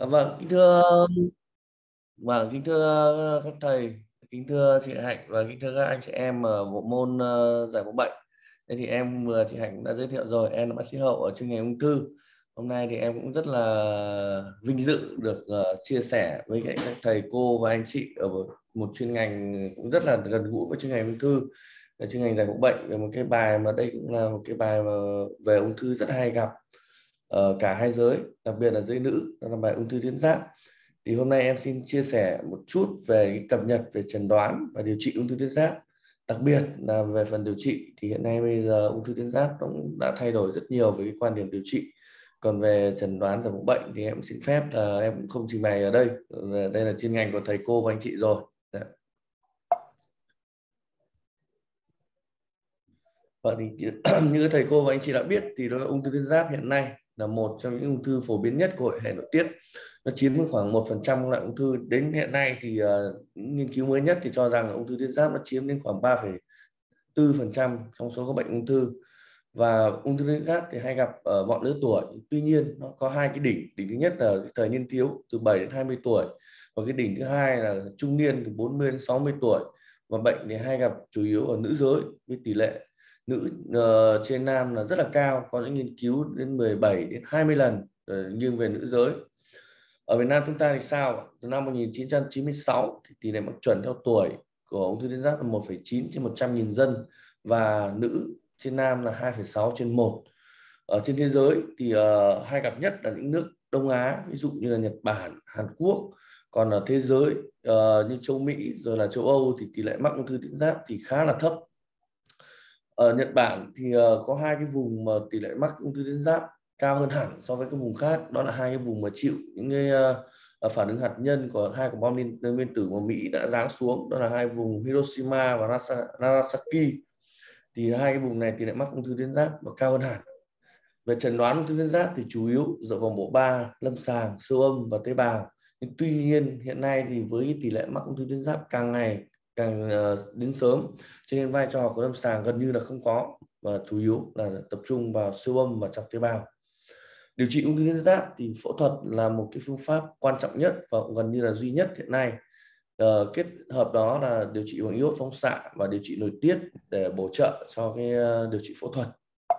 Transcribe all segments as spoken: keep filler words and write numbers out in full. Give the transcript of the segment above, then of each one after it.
À, vâng, kính thưa vâng, kính thưa các thầy, kính thưa chị Hạnh và kính thưa các anh chị em ở bộ môn ờ, giải phẫu bệnh. Thế thì em vừa chị Hạnh đã giới thiệu rồi, em là bác sĩ Hậu ở chuyên ngành ung thư. Hôm nay thì em cũng rất là vinh dự được ờ, chia sẻ với các các thầy cô và anh chị ở một chuyên ngành cũng rất là gần gũi với chuyên ngành ung thư, là chuyên ngành giải phẫu bệnh, về một cái bài mà đây cũng là một cái bài mà về ung thư rất hay gặp ở cả hai giới, đặc biệt là giới nữ, đó là bài ung thư tuyến giáp. Thì hôm nay em xin chia sẻ một chút về cái cập nhật về chẩn đoán và điều trị ung thư tuyến giáp. Đặc biệt là về phần điều trị thì hiện nay bây giờ ung thư tuyến giáp cũng đã thay đổi rất nhiều về cái quan điểm điều trị. Còn về chẩn đoán giải phẫu bệnh thì em xin phép là em cũng không trình bày ở đây. Đây là chuyên ngành của thầy cô và anh chị rồi. Dạ. Vậy thì như thầy cô và anh chị đã biết thì đó là ung thư tuyến giáp hiện nay là một trong những ung thư phổ biến nhất của hệ nội tiết. Nó chiếm khoảng một phần trăm loại ung thư. Đến hiện nay thì uh, những nghiên cứu mới nhất thì cho rằng ung thư tuyến giáp nó chiếm đến khoảng ba phẩy bốn phần trăm trong số các bệnh ung thư. Và ung thư tuyến giáp thì hay gặp ở mọi lứa tuổi. Tuy nhiên nó có hai cái đỉnh. Đỉnh thứ nhất là cái thời niên thiếu từ bảy đến hai mươi tuổi. Và cái đỉnh thứ hai là trung niên từ bốn mươi đến sáu mươi tuổi. Và bệnh thì hay gặp chủ yếu ở nữ giới với tỷ lệ nữ uh, trên nam là rất là cao, có những nghiên cứu đến mười bảy đến hai mươi lần uh, nghiêng về nữ giới. Ở Việt Nam chúng ta thì sao? Từ năm một nghìn chín trăm chín mươi sáu thì tỷ lệ mắc chuẩn theo tuổi của ung thư tuyến giáp là một phẩy chín trên một trăm nghìn dân, và nữ trên nam là hai phẩy sáu trên một. Ở trên thế giới thì uh, hay gặp nhất là những nước Đông Á, ví dụ như là Nhật Bản, Hàn Quốc. Còn ở thế giới uh, như châu Mỹ rồi là châu Âu thì tỷ lệ mắc ung thư tuyến giáp thì khá là thấp. Ở Nhật Bản thì uh, có hai cái vùng mà tỷ lệ mắc ung thư tuyến giáp cao hơn hẳn so với các vùng khác, đó là hai cái vùng mà chịu những cái uh, phản ứng hạt nhân của hai quả bom nguyên, nguyên tử của Mỹ đã giáng xuống, đó là hai vùng Hiroshima và Nagasaki. Thì hai cái vùng này tỷ lệ mắc ung thư tuyến giáp và cao hơn hẳn. Về chẩn đoán ung thư tuyến giáp thì chủ yếu dựa vào bộ ba, lâm sàng, siêu âm và tế bào. Nhưng tuy nhiên hiện nay thì với tỷ lệ mắc ung thư tuyến giáp càng ngày càng uh, đến sớm, cho nên vai trò của lâm sàng gần như là không có, và chủ yếu là tập trung vào siêu âm và chọc tế bào. Điều trị ung thư tuyến giáp thì phẫu thuật là một cái phương pháp quan trọng nhất và gần như là duy nhất hiện nay. Uh, kết hợp đó là điều trị bằng iốt phóng xạ và điều trị nội tiết để bổ trợ cho cái uh, điều trị phẫu thuật.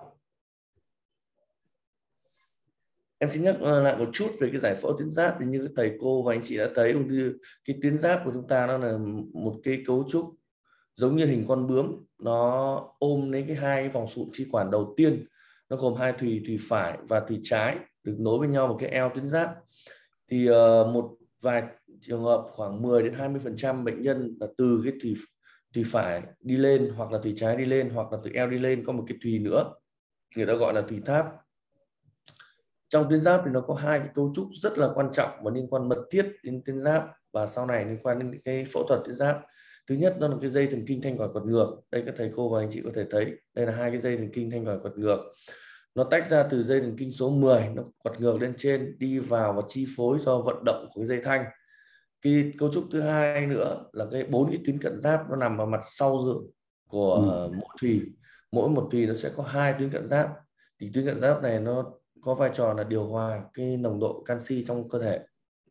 Em xin nhắc lại một chút về cái giải phẫu tuyến giáp. Thì như thầy cô và anh chị đã thấy, ung thư cái tuyến giáp của chúng ta nó là một cái cấu trúc giống như hình con bướm, nó ôm lấy cái hai cái vòng sụn khí quản đầu tiên, nó gồm hai thùy, thùy phải và thùy trái, được nối với nhau một cái eo tuyến giáp. Thì uh, một vài trường hợp khoảng mười đến hai mươi phần trăm bệnh nhân là từ cái thùy thùy phải đi lên, hoặc là thùy trái đi lên, hoặc là từ eo đi lên có một cái thùy nữa, người ta gọi là thùy tháp. Trong tuyến giáp thì nó có hai cái cấu trúc rất là quan trọng và liên quan mật thiết đến tuyến giáp, và sau này liên quan đến cái phẫu thuật tuyến giáp. Thứ nhất đó là cái dây thần kinh thanh quản quạt ngược. Đây các thầy cô và anh chị có thể thấy, đây là hai cái dây thần kinh thanh quản quạt ngược. Nó tách ra từ dây thần kinh số mười, nó quạt ngược lên trên, đi vào và chi phối do vận động của cái dây thanh. Cái cấu trúc thứ hai nữa là cái bốn cái tuyến cận giáp, nó nằm ở mặt sau giữa của Ừ. mỗi thùy. Mỗi một thùy nó sẽ có hai tuyến cận giáp. Thì tuyến cận giáp này nó có vai trò là điều hòa cái nồng độ canxi trong cơ thể.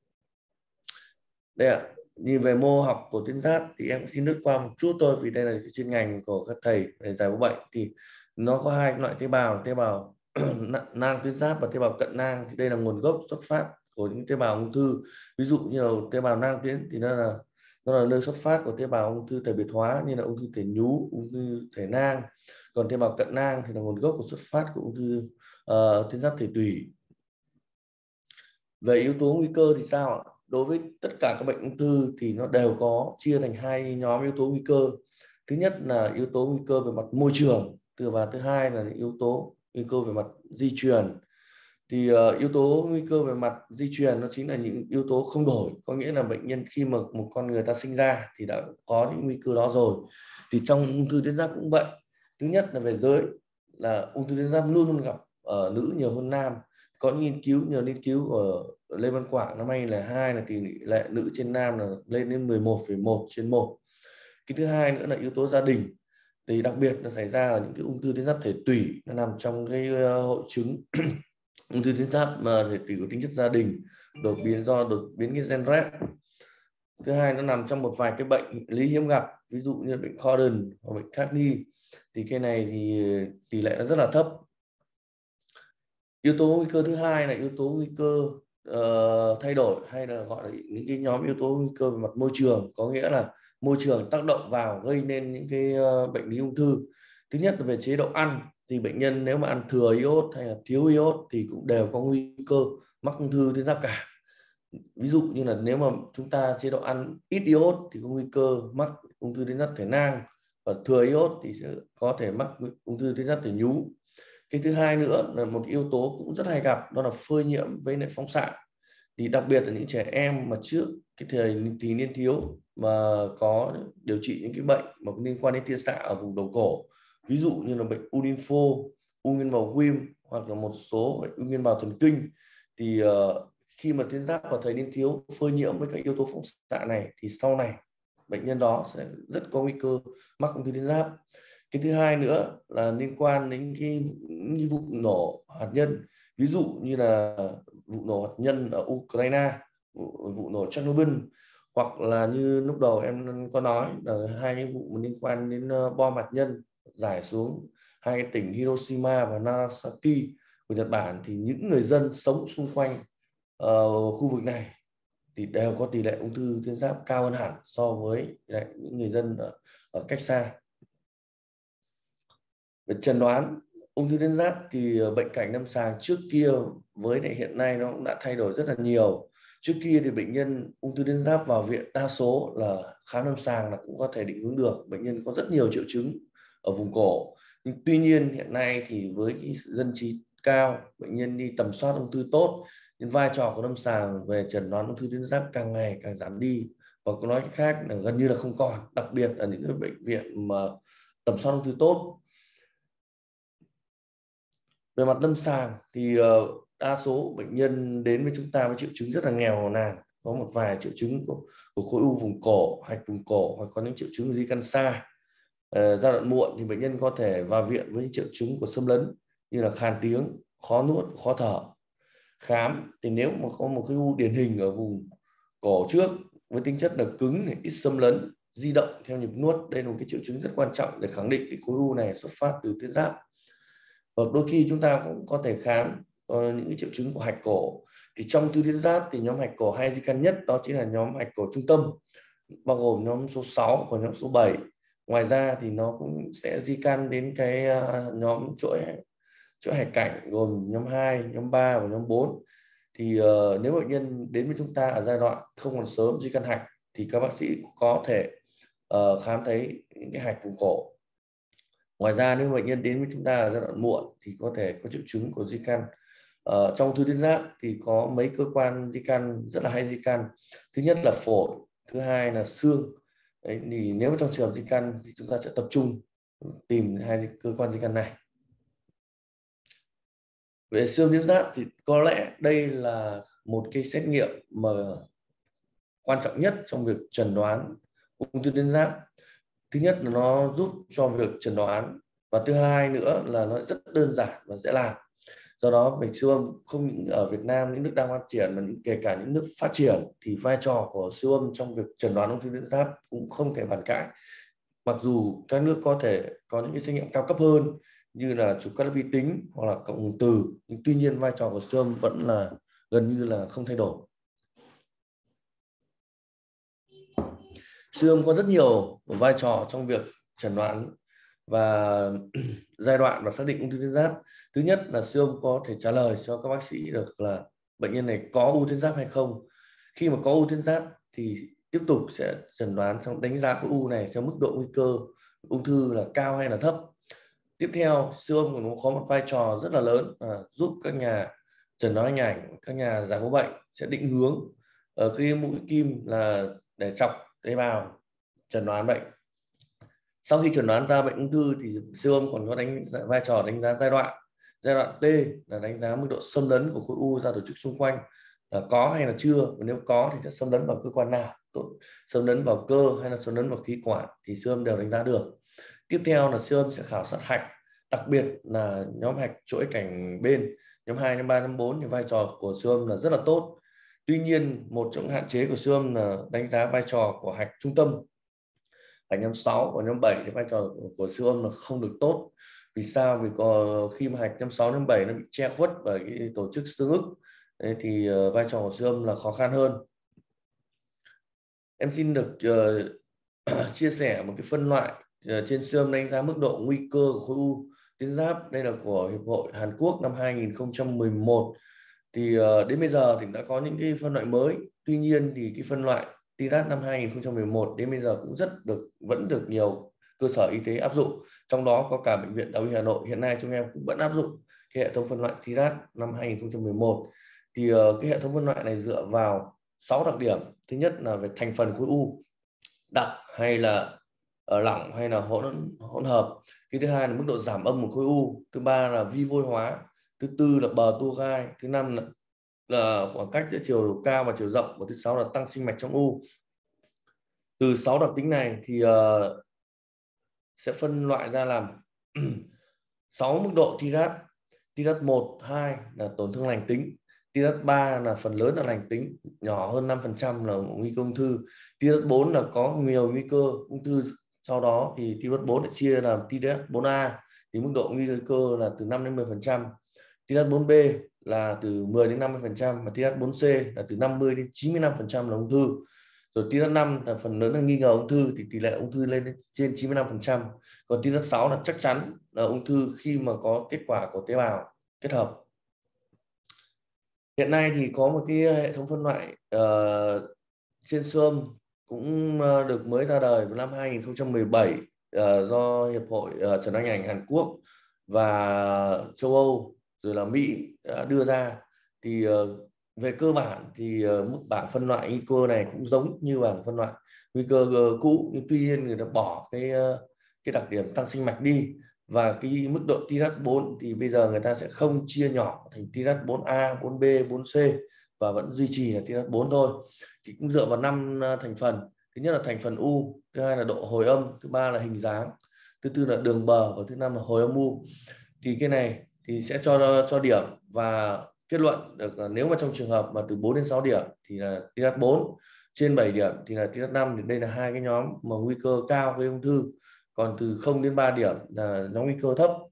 Đây ạ, nhìn về mô học của tuyến giáp thì em xin lướt qua một chút thôi, vì đây là chuyên ngành của các thầy về giải phẫu bệnh. Thì nó có hai loại tế bào, tế bào nang tuyến giáp và tế bào cận nang. Thì đây là nguồn gốc xuất phát của những tế bào ung thư. Ví dụ như là tế bào nang tuyến thì nó là nó là nơi xuất phát của tế bào ung thư thể biệt hóa, như là ung thư thể nhú, ung thư thể nang. Còn tế bào cận nang thì là nguồn gốc của xuất phát của ung thư uh, tuyến giáp thể tủy. Về yếu tố nguy cơ thì sao ạ? Đối với tất cả các bệnh ung thư thì nó đều có chia thành hai nhóm yếu tố nguy cơ. Thứ nhất là yếu tố nguy cơ về mặt môi trường, và thứ hai là yếu tố nguy cơ về mặt di truyền. Thì uh, yếu tố nguy cơ về mặt di truyền nó chính là những yếu tố không đổi, có nghĩa là bệnh nhân khi mà một con người ta sinh ra thì đã có những nguy cơ đó rồi. Thì trong ung thư tuyến giáp cũng vậy. Thứ nhất là về giới, là ung thư tuyến giáp luôn luôn gặp ở nữ nhiều hơn nam. Có nghiên cứu, nhờ nghiên cứu của Lê Văn Quảng năm hai nghìn không trăm lẻ hai là tỷ lệ nữ trên nam là lên đến mười một phẩy một trên một. Cái thứ hai nữa là yếu tố gia đình. Thì đặc biệt nó xảy ra ở những cái ung thư tuyến giáp thể tủy, nó nằm trong cái hội chứng ung thư tuyến giáp mà thể tủy có tính chất gia đình, đột biến do đột biến cái gen rét. Thứ hai, nó nằm trong một vài cái bệnh lý hiếm gặp, ví dụ như bệnh Gordon hoặc bệnh Carney, thì cái này thì tỷ lệ nó rất là thấp. Yếu tố nguy cơ thứ hai là yếu tố nguy cơ uh, thay đổi, hay là gọi là những cái nhóm yếu tố nguy cơ về mặt môi trường, có nghĩa là môi trường tác động vào gây nên những cái uh, bệnh lý ung thư. Thứ nhất là về chế độ ăn, thì bệnh nhân nếu mà ăn thừa iốt hay là thiếu iốt thì cũng đều có nguy cơ mắc ung thư tuyến giáp cả. Ví dụ như là nếu mà chúng ta chế độ ăn ít iốt thì có nguy cơ mắc ung thư tuyến giáp thể nang, và thừa iốt thì sẽ có thể mắc ung thư tuyến giáp thể nhú. Cái thứ hai nữa là một yếu tố cũng rất hay gặp, đó là phơi nhiễm với lại phóng xạ. Thì đặc biệt là những trẻ em mà trước cái thời thì niên thiếu mà có điều trị những cái bệnh mà liên quan đến tia xạ ở vùng đầu cổ, ví dụ như là bệnh u lympho, u nguyên bào Wilm, hoặc là một số bệnh u nguyên bào thần kinh, thì uh, khi mà tuyến giáp vào thời niên thiếu phơi nhiễm với các yếu tố phóng xạ này thì sau này bệnh nhân đó sẽ rất có nguy cơ mắc ung thư tuyến giáp. Cái thứ hai nữa là liên quan đến cái những vụ nổ hạt nhân, ví dụ như là vụ nổ hạt nhân ở Ukraine, vụ, vụ nổ Chernobyl, hoặc là như lúc đầu em có nói là hai cái vụ liên quan đến bom hạt nhân rải xuống hai cái tỉnh Hiroshima và Nagasaki của Nhật Bản, thì những người dân sống xung quanh uh, khu vực này thì đều có tỷ lệ ung thư tuyến giáp cao hơn hẳn so với lại những người dân ở, ở cách xa. Về chẩn đoán ung thư tuyến giáp thì bệnh cảnh lâm sàng trước kia với lại hiện nay nó cũng đã thay đổi rất là nhiều. Trước kia thì bệnh nhân ung thư tuyến giáp vào viện đa số là khám lâm sàng là cũng có thể định hướng được, bệnh nhân có rất nhiều triệu chứng ở vùng cổ. Nhưng tuy nhiên hiện nay thì với cái dân trí cao, bệnh nhân đi tầm soát ung thư tốt, nên vai trò của lâm sàng về chẩn đoán ung thư tuyến giáp càng ngày càng giảm đi, và có nói cách khác là gần như là không còn, đặc biệt ở những cái bệnh viện mà tầm soát ung thư tốt. Về mặt lâm sàng thì đa số bệnh nhân đến với chúng ta với triệu chứng rất là nghèo nàn, có một vài triệu chứng của, của khối u vùng cổ, hạch vùng cổ, hoặc có những triệu chứng di căn xa. Ờ, giai đoạn muộn thì bệnh nhân có thể vào viện với những triệu chứng của xâm lấn như là khan tiếng, khó nuốt, khó thở. Khám thì nếu mà có một cái u điển hình ở vùng cổ trước với tính chất là cứng, ít xâm lấn, di động theo nhịp nuốt, đây là một cái triệu chứng rất quan trọng để khẳng định cái khối u này xuất phát từ tuyến giáp. Và đôi khi chúng ta cũng có thể khám uh, những cái triệu chứng của hạch cổ. Thì trong ung thư tuyến giáp thì nhóm hạch cổ hay di căn nhất đó chính là nhóm hạch cổ trung tâm, bao gồm nhóm số sáu và nhóm số bảy. Ngoài ra thì nó cũng sẽ di căn đến cái uh, nhóm chuỗi chuỗi hạch cảnh gồm nhóm hai, nhóm ba và nhóm bốn. Thì uh, nếu bệnh nhân đến với chúng ta ở giai đoạn không còn sớm di căn hạch thì các bác sĩ có thể uh, khám thấy những cái hạch vùng cổ. Ngoài ra nếu bệnh nhân đến với chúng ta ở giai đoạn muộn thì có thể có triệu chứng của di căn. Ờ, trong ung thư tuyến giáp thì có mấy cơ quan di căn rất là hay di căn. Thứ nhất là phổi, thứ hai là xương. Đấy, thì nếu trong trường hợp di căn thì chúng ta sẽ tập trung tìm hai cơ quan di căn này. Về siêu tuyến giáp thì có lẽ đây là một cái xét nghiệm mà quan trọng nhất trong việc chẩn đoán ung thư tuyến giáp. Thứ nhất là nó giúp cho việc chẩn đoán, và thứ hai nữa là nó rất đơn giản và dễ làm. Do đó bệnh siêu âm không những ở Việt Nam, những nước đang phát triển, mà kể cả những nước phát triển thì vai trò của siêu âm trong việc chẩn đoán ung thư tuyến giáp cũng không thể bàn cãi. Mặc dù các nước có thể có những cái xét nghiệm cao cấp hơn như là chụp cắt lớp vi tính hoặc là cộng hưởng từ, nhưng tuy nhiên vai trò của siêu âm vẫn là gần như là không thay đổi. Siêu âm có rất nhiều vai trò trong việc chẩn đoán và giai đoạn và xác định ung thư tuyến giáp. Thứ nhất là siêu âm có thể trả lời cho các bác sĩ được là bệnh nhân này có u tuyến giáp hay không. Khi mà có u tuyến giáp thì tiếp tục sẽ chẩn đoán trong đánh giá khối u này theo mức độ nguy cơ ung thư là cao hay là thấp. Tiếp theo, siêu âm cũng có một vai trò rất là lớn là giúp các nhà chẩn đoán hình ảnh, các nhà giải phẫu bệnh sẽ định hướng ở khi mũi kim là để chọc tế bào chẩn đoán bệnh. Sau khi chẩn đoán ra bệnh ung thư thì siêu âm còn có đánh vai trò đánh giá giai đoạn. Giai đoạn T là đánh giá mức độ xâm lấn của khối u ra tổ chức xung quanh là có hay là chưa, và nếu có thì sẽ xâm lấn vào cơ quan nào, xâm lấn vào cơ hay là xâm lấn vào khí quản thì siêu âm đều đánh giá được. Tiếp theo là siêu âm sẽ khảo sát hạch, đặc biệt là nhóm hạch chuỗi cảnh bên nhóm hai, nhóm ba, nhóm bốn thì vai trò của siêu âm là rất là tốt. Tuy nhiên một trong hạn chế của siêu âm là đánh giá vai trò của hạch trung tâm, hạch nhóm sáu và nhóm bảy thì vai trò của siêu âm là không được tốt. Vì sao? Vì có, khi mà hạch nhóm sáu nhóm bảy nó bị che khuất bởi cái tổ chức xương ức, đấy thì uh, vai trò của siêu âm là khó khăn hơn. Em xin được uh, chia sẻ một cái phân loại uh, trên siêu âm đánh giá mức độ nguy cơ của khối u tuyến giáp. Đây là của Hiệp hội Hàn Quốc năm hai nghìn không trăm mười một. Thì uh, đến bây giờ thì đã có những cái phân loại mới. Tuy nhiên thì cái phân loại tê i rát năm hai nghìn không trăm mười một đến bây giờ cũng rất được vẫn được nhiều cơ sở y tế áp dụng. Trong đó có cả Bệnh viện Đại học Y Hà Nội hiện nay chúng em cũng vẫn áp dụng cái hệ thống phân loại tê i rát năm hai nghìn không trăm mười một. Thì uh, cái hệ thống phân loại này dựa vào sáu đặc điểm. Thứ nhất là về thành phần khối u, đặc hay là ở lỏng hay là hỗn hỗn hợp. Cái thứ hai là mức độ giảm âm của khối u. Thứ ba là vi vôi hóa. Thứ tư là bờ tua gai. Thứ năm là, là khoảng cách giữa chiều cao và chiều rộng. Và thứ sáu là tăng sinh mạch trong u. Từ sáu đặc tính này thì uh, sẽ phân loại ra làm sáu mức độ tê i rát. tê i rát một, hai là tổn thương lành tính. tê i rát ba là phần lớn là lành tính, nhỏ hơn năm phần trăm là nguy cơ ung thư. tê i rát bốn là có nhiều nguy cơ ung thư. Sau đó thì tê i rát bốn lại chia làm tê i rát bốn A thì mức độ nguy cơ là từ năm đến mười phần trăm. tê i rát bốn B là từ mười đến năm mươi phần trăm và tê i rát bốn C là từ năm mươi đến chín mươi lăm phần trăm là ung thư. Rồi tê i rát năm là phần lớn là nghi ngờ ung thư thì tỷ lệ ung thư lên đến trên chín mươi lăm phần trăm. Còn tê i rát sáu là chắc chắn là ung thư khi mà có kết quả của tế bào kết hợp. Hiện nay thì có một cái hệ thống phân loại uh, trên siêu âm cũng uh, được mới ra đời vào năm hai nghìn không trăm mười bảy uh, do Hiệp hội uh, Chẩn đoán hình ảnh Hàn Quốc và châu Âu rồi là Mỹ đã đưa ra. Thì uh, về cơ bản thì uh, mức bảng phân loại nguy cơ này cũng giống như bảng phân loại nguy cơ uh, cũ, nhưng tuy nhiên người ta bỏ cái uh, cái đặc điểm tăng sinh mạch đi. Và cái mức độ tê i rát bốn thì bây giờ người ta sẽ không chia nhỏ thành tê i rát bốn A, bốn B, bốn C và vẫn duy trì là tê i rát bốn thôi. Thì cũng dựa vào năm thành phần. Thứ nhất là thành phần u, thứ hai là độ hồi âm, thứ ba là hình dáng, thứ tư là đường bờ và thứ năm là hồi âm u. Thì cái này thì sẽ cho cho điểm và kết luận được là nếu mà trong trường hợp mà từ bốn đến sáu điểm thì là tê i rát bốn, trên bảy điểm thì là tê i rát năm. Thì đây là hai cái nhóm mà nguy cơ cao gây ung thư. Còn từ không đến ba điểm là nhóm nguy cơ thấp.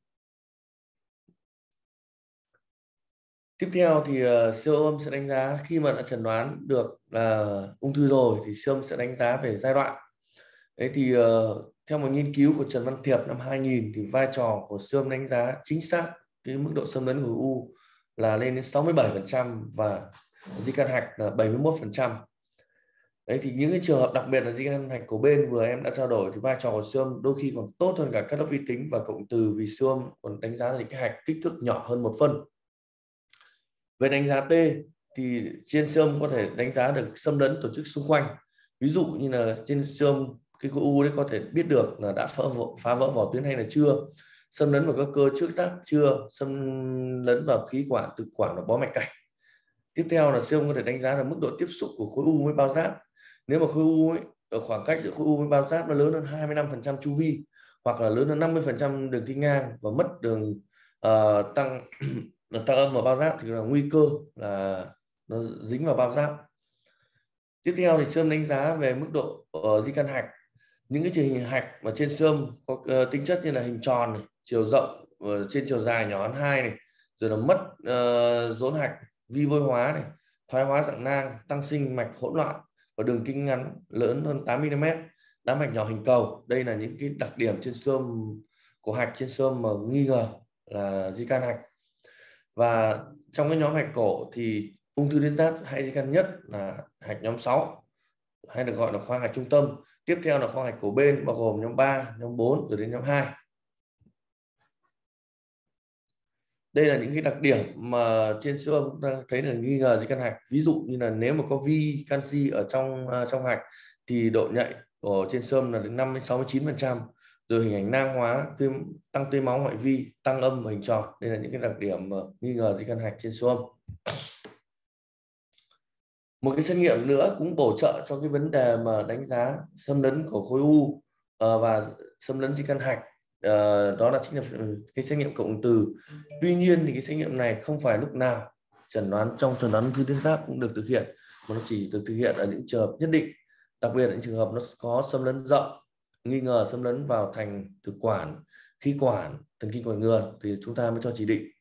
Tiếp theo thì uh, siêu âm sẽ đánh giá khi mà đã chẩn đoán được là ung thư rồi thì siêu âm sẽ đánh giá về giai đoạn. Đấy thì uh, theo một nghiên cứu của Trần Văn Thiệp năm hai nghìn thì vai trò của siêu âm đánh giá chính xác cái mức độ xâm lấn của u là lên đến sáu mươi bảy phần trăm và di căn hạch là bảy mươi mốt phần trăm. Đấy thì những cái trường hợp đặc biệt là di căn hạch cổ bên vừa em đã trao đổi thì vai trò của siêu âm đôi khi còn tốt hơn cả cắt lớp vi tính và cộng từ, vì siêu âm còn đánh giá là những cái hạch kích thước nhỏ hơn một phân. Về đánh giá T thì trên siêu âm có thể đánh giá được xâm lấn tổ chức xung quanh. Ví dụ như là trên siêu âm cái khối u đấy có thể biết được là đã phá vỡ, phá vỡ vỏ tuyến hay là chưa, xâm lấn vào các cơ trước giáp chưa, xâm lấn vào khí quản, thực quản và bó mạch cảnh. Tiếp theo là siêu âm có thể đánh giá là mức độ tiếp xúc của khối u với bao giáp. Nếu mà khối u ấy, ở khoảng cách giữa khối u với bao giáp nó lớn hơn hai mươi lăm phần trăm chu vi hoặc là lớn hơn năm mươi phần trăm đường kinh ngang và mất đường uh, tăng tăng âm vào bao giáp thì là nguy cơ là nó dính vào bao giáp. Tiếp theo thì siêu âm đánh giá về mức độ uh, di căn hạch. Những cái hình hạch mà trên siêu âm có uh, tính chất như là hình tròn này, chiều rộng uh, trên chiều dài nhỏ hơn hai này, rồi là mất uh, rốn hạch, vi vôi hóa này, thoái hóa dạng nang, tăng sinh mạch hỗn loạn và đường kinh ngắn lớn hơn tám mi li mét, đám mạch nhỏ hình cầu. Đây là những cái đặc điểm trên siêu âm của hạch trên siêu âm mà nghi ngờ là di căn hạch. Và trong cái nhóm hạch cổ thì ung thư tuyến giáp hay di căn nhất là hạch nhóm sáu hay được gọi là khoang hạch trung tâm. Tiếp theo là khoang hạch cổ bên bao gồm nhóm ba, nhóm bốn rồi đến nhóm hai. Đây là những cái đặc điểm mà trên siêu âm chúng ta thấy là nghi ngờ di căn hạch. Ví dụ như là nếu mà có vi canxi ở trong uh, trong hạch thì độ nhạy của trên siêu âm là đến năm đến sáu mươi chín phần trăm. Rồi hình ảnh nang hóa, tươi, tăng tươi máu ngoại vi, tăng âm và hình tròn. Đây là những cái đặc điểm mà nghi ngờ di căn hạch trên siêu âm. Một cái xét nghiệm nữa cũng bổ trợ cho cái vấn đề mà đánh giá xâm lấn của khối u uh, và xâm lấn di căn hạch. Uh, đó là chính là cái xét nghiệm cộng từ. Tuy nhiên thì cái xét nghiệm này không phải lúc nào chẩn đoán trong chẩn đoán ung thư tuyến giáp cũng được thực hiện, mà nó chỉ được thực hiện ở những trường hợp nhất định, đặc biệt là những trường hợp nó có xâm lấn rộng, nghi ngờ xâm lấn vào thành thực quản, khí quản, thần kinh quản ngược thì chúng ta mới cho chỉ định.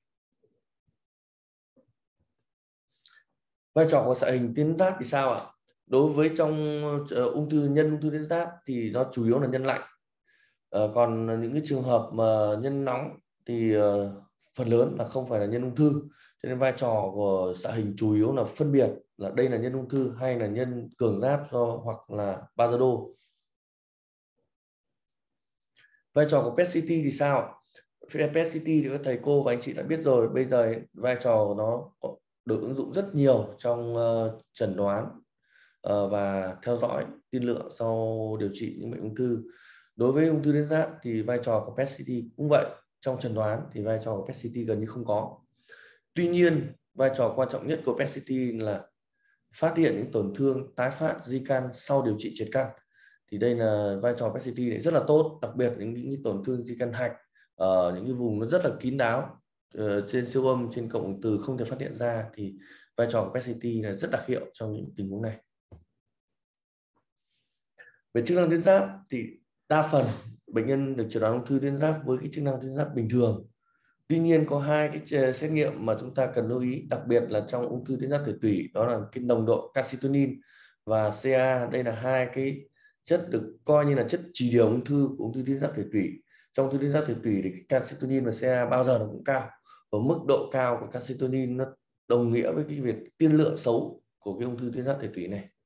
Vai trò của xạ hình tuyến giáp thì sao ạ? Đối với trong uh, ung thư nhân ung thư tuyến giáp thì nó chủ yếu là nhân lạnh. Uh, còn những cái trường hợp mà nhân nóng thì uh, phần lớn là không phải là nhân ung thư. Cho nên vai trò của xạ hình chủ yếu là phân biệt là đây là nhân ung thư hay là nhân cường giáp do hoặc là Bajedo. Vai trò của pê e tê xê tê thì sao? pê e tê xê tê thì các thầy cô và anh chị đã biết rồi. Bây giờ vai trò của nó được ứng dụng rất nhiều trong uh, chẩn đoán uh, và theo dõi tiên lượng sau điều trị những bệnh ung thư. Đối với ung thư tuyến giáp thì vai trò của pê e tê xê tê cũng vậy. Trong chẩn đoán thì vai trò của pê e tê xê tê gần như không có. Tuy nhiên, vai trò quan trọng nhất của pê e tê xê tê là phát hiện những tổn thương tái phát di căn sau điều trị triệt căn. Thì đây là vai trò pê e tê xê tê này rất là tốt, đặc biệt những những tổn thương di căn hạch ở những cái vùng nó rất là kín đáo, uh, trên siêu âm, trên cộng từ không thể phát hiện ra, thì vai trò của pê e tê xê tê là rất đặc hiệu trong những tình huống này. Về chức năng tuyến giáp thì đa phần bệnh nhân được chẩn đoán ung thư tuyến giáp với cái chức năng tuyến giáp bình thường. Tuy nhiên có hai cái xét nghiệm mà chúng ta cần lưu ý, đặc biệt là trong ung thư tuyến giáp thể tủy, đó là cái nồng độ calcitonin và xê a. Đây là hai cái chất được coi như là chất chỉ điều ung thư của ung thư tuyến giáp thể tủy. Trong ung thư tuyến giáp thể tủy thì cái calcitonin và xê a bao giờ nó cũng cao, và mức độ cao của calcitonin nó đồng nghĩa với cái việc tiên lượng xấu của cái ung thư tuyến giáp thể tủy này.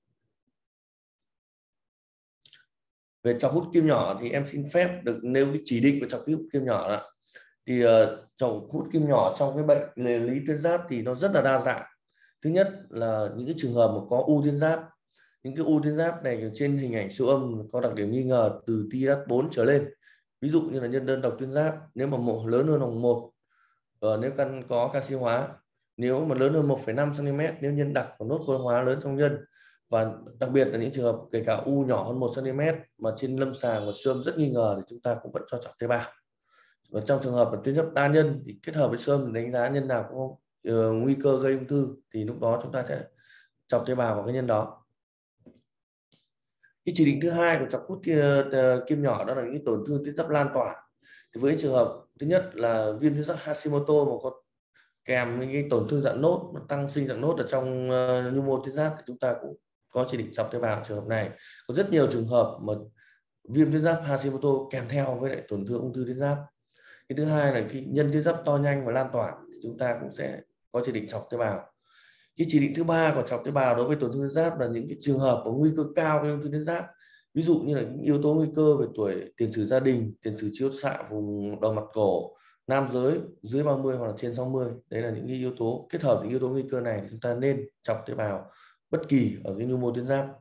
Về chọc hút kim nhỏ thì em xin phép được nêu cái chỉ định của chọc hút kim nhỏ đó. Thì uh, chọc hút kim nhỏ trong cái bệnh lý tuyến giáp thì nó rất là đa dạng. Thứ nhất là những cái trường hợp mà có u tuyến giáp. Những cái u tuyến giáp này trên hình ảnh siêu âm có đặc điểm nghi ngờ từ T R A T bốn trở lên. Ví dụ như là nhân đơn độc tuyến giáp, nếu mà mổ lớn hơn vòng một, uh, nếu căn có canxi hóa, nếu mà lớn hơn một phẩy năm xăng-ti-mét, nếu nhân đặc có nốt khối hóa lớn trong nhân, và đặc biệt là những trường hợp kể cả u nhỏ hơn một xăng-ti-mét mà trên lâm sàng và siêu âm rất nghi ngờ thì chúng ta cũng vẫn cho chọc tế bào. Và trong trường hợp là tuyến giáp đa nhân thì kết hợp với siêu âm đánh giá nhân nào có uh, nguy cơ gây ung thư thì lúc đó chúng ta sẽ chọc tế bào vào cái nhân đó. Cái chỉ định thứ hai của chọc hút kim nhỏ đó là những tổn thương tuyến giáp lan tỏa. Thì với trường hợp thứ nhất là viêm tuyến giáp Hashimoto mà có kèm những cái tổn thương dạng nốt, tăng sinh dạng nốt ở trong uh, nhu mô tuyến giáp thì chúng ta cũng có chỉ định chọc tế bào trường hợp này. Có rất nhiều trường hợp mà viêm tuyến giáp Hashimoto kèm theo với lại tổn thương ung thư tuyến giáp. Cái thứ hai là cái nhân tuyến giáp to nhanh và lan tỏa thì chúng ta cũng sẽ có chỉ định chọc tế bào. Cái chỉ định thứ ba của chọc tế bào đối với tổn thương tuyến giáp là những cái trường hợp có nguy cơ cao với ung thư tuyến giáp, ví dụ như là những yếu tố nguy cơ về tuổi, tiền sử gia đình, tiền sử chiếu xạ vùng đầu mặt cổ, nam giới dưới ba mươi hoặc là trên sáu mươi. Đấy là những cái yếu tố, kết hợp những yếu tố nguy cơ này thì chúng ta nên chọc tế bào bất kỳ ở cái nhu mô tuyến giáp.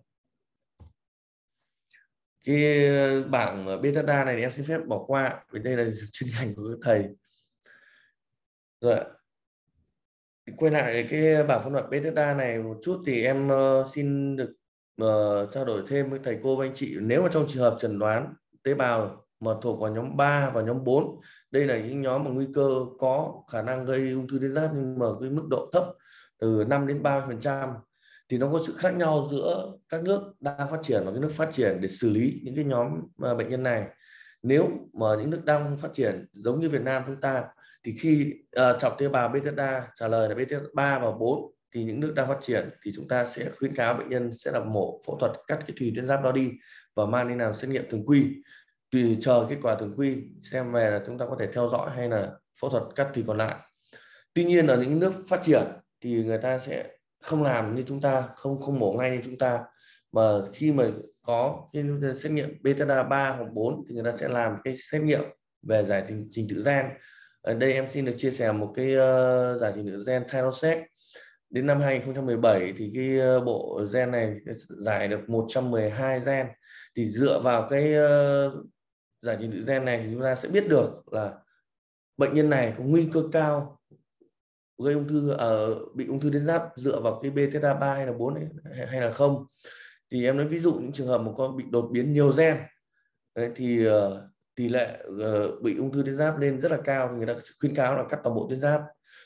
Cái bảng beta này thì em xin phép bỏ qua vì đây là chuyên ngành của các thầy. Rồi, quay lại cái bảng phân loại beta này một chút thì em uh, xin được uh, trao đổi thêm với thầy cô và anh chị. Nếu mà trong trường hợp chẩn đoán tế bào mà thuộc vào nhóm ba và nhóm bốn, đây là những nhóm mà nguy cơ có khả năng gây ung thư tuyến giáp nhưng mà cái mức độ thấp từ năm đến ba mươi phần trăm, thì nó có sự khác nhau giữa các nước đang phát triển và các nước phát triển để xử lý những cái nhóm bệnh nhân này. Nếu mà những nước đang phát triển giống như Việt Nam chúng ta thì khi uh, chọc tế bào beta trả lời là beta ba và bốn, thì những nước đang phát triển thì chúng ta sẽ khuyến cáo bệnh nhân sẽ làm mổ phẫu thuật cắt cái thùy tuyến giáp đó đi và mang đi làm xét nghiệm thường quy, tùy chờ kết quả thường quy xem về là chúng ta có thể theo dõi hay là phẫu thuật cắt thùy còn lại. Tuy nhiên ở những nước phát triển thì người ta sẽ không làm như chúng ta, không không mổ ngay như chúng ta, mà khi mà có cái xét nghiệm beta ba hoặc bốn thì người ta sẽ làm cái xét nghiệm về giải trình, trình tự gen. Ở đây em xin được chia sẻ một cái uh, giải trình tự gen Thyroset. Đến năm hai nghìn không trăm mười bảy thì cái uh, bộ gen này giải được một trăm mười hai gen. Thì dựa vào cái uh, giải trình tự gen này thì chúng ta sẽ biết được là bệnh nhân này có nguy cơ cao gây ung thư ở uh, bị ung thư tuyến giáp dựa vào cái beta ba hay là bốn hay, hay là không. Thì em nói ví dụ những trường hợp mà có bị đột biến nhiều gen đấy, thì uh, tỷ lệ uh, bị ung thư tuyến giáp lên rất là cao thì người ta khuyến cáo là cắt toàn bộ tuyến giáp.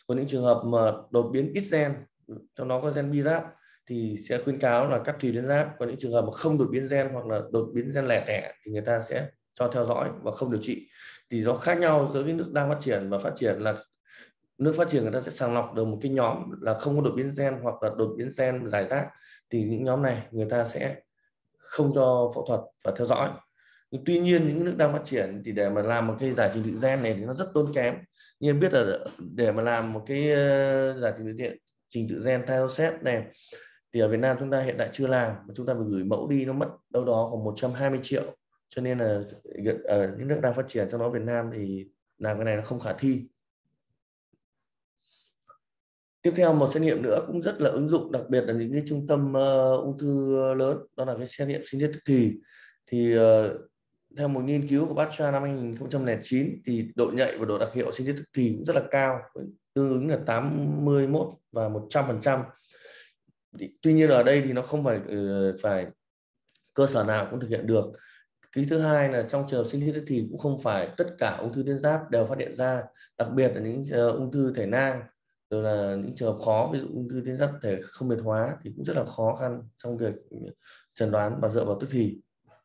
Có những trường hợp mà đột biến ít gen, trong đó có gen bê i rát thì sẽ khuyến cáo là cắt tùy tuyến giáp. Có những trường hợp mà không đột biến gen hoặc là đột biến gen lẻ tẻ thì người ta sẽ cho theo dõi và không điều trị. Thì nó khác nhau giữa cái nước đang phát triển và phát triển, là nước phát triển người ta sẽ sàng lọc được một cái nhóm là không có đột biến gen hoặc là đột biến gen rải rác, thì những nhóm này người ta sẽ không cho phẫu thuật và theo dõi. Nhưng tuy nhiên những nước đang phát triển thì để mà làm một cái giải trình tự gen này thì nó rất tốn kém. Như em biết là để mà làm một cái giải trình tự trình tự gen Thyroset này thì ở Việt Nam chúng ta hiện tại chưa làm, mà chúng ta phải gửi mẫu đi, nó mất đâu đó khoảng một trăm hai mươi triệu. Cho nên là ở những nước đang phát triển, trong đó Việt Nam, thì làm cái này nó không khả thi. Tiếp theo một xét nghiệm nữa cũng rất là ứng dụng, đặc biệt là những cái trung tâm uh, ung thư lớn, đó là cái xét nghiệm sinh thiết tức thì. Thì uh, theo một nghiên cứu của Batra năm hai nghìn không trăm lẻ chín thì độ nhạy và độ đặc hiệu sinh thiết tức thì cũng rất là cao, tương ứng là tám mươi mốt và một trăm phần trăm. Tuy nhiên ở đây thì nó không phải uh, phải cơ sở nào cũng thực hiện được. Cái thứ hai là trong trường hợp sinh thiết tức thì cũng không phải tất cả ung thư tuyến giáp đều phát hiện ra, đặc biệt là những uh, ung thư thể nang, rồi là những trường hợp khó, ví dụ ung thư tuyến giáp thể không biệt hóa thì cũng rất là khó khăn trong việc chẩn đoán và dựa vào tức thì.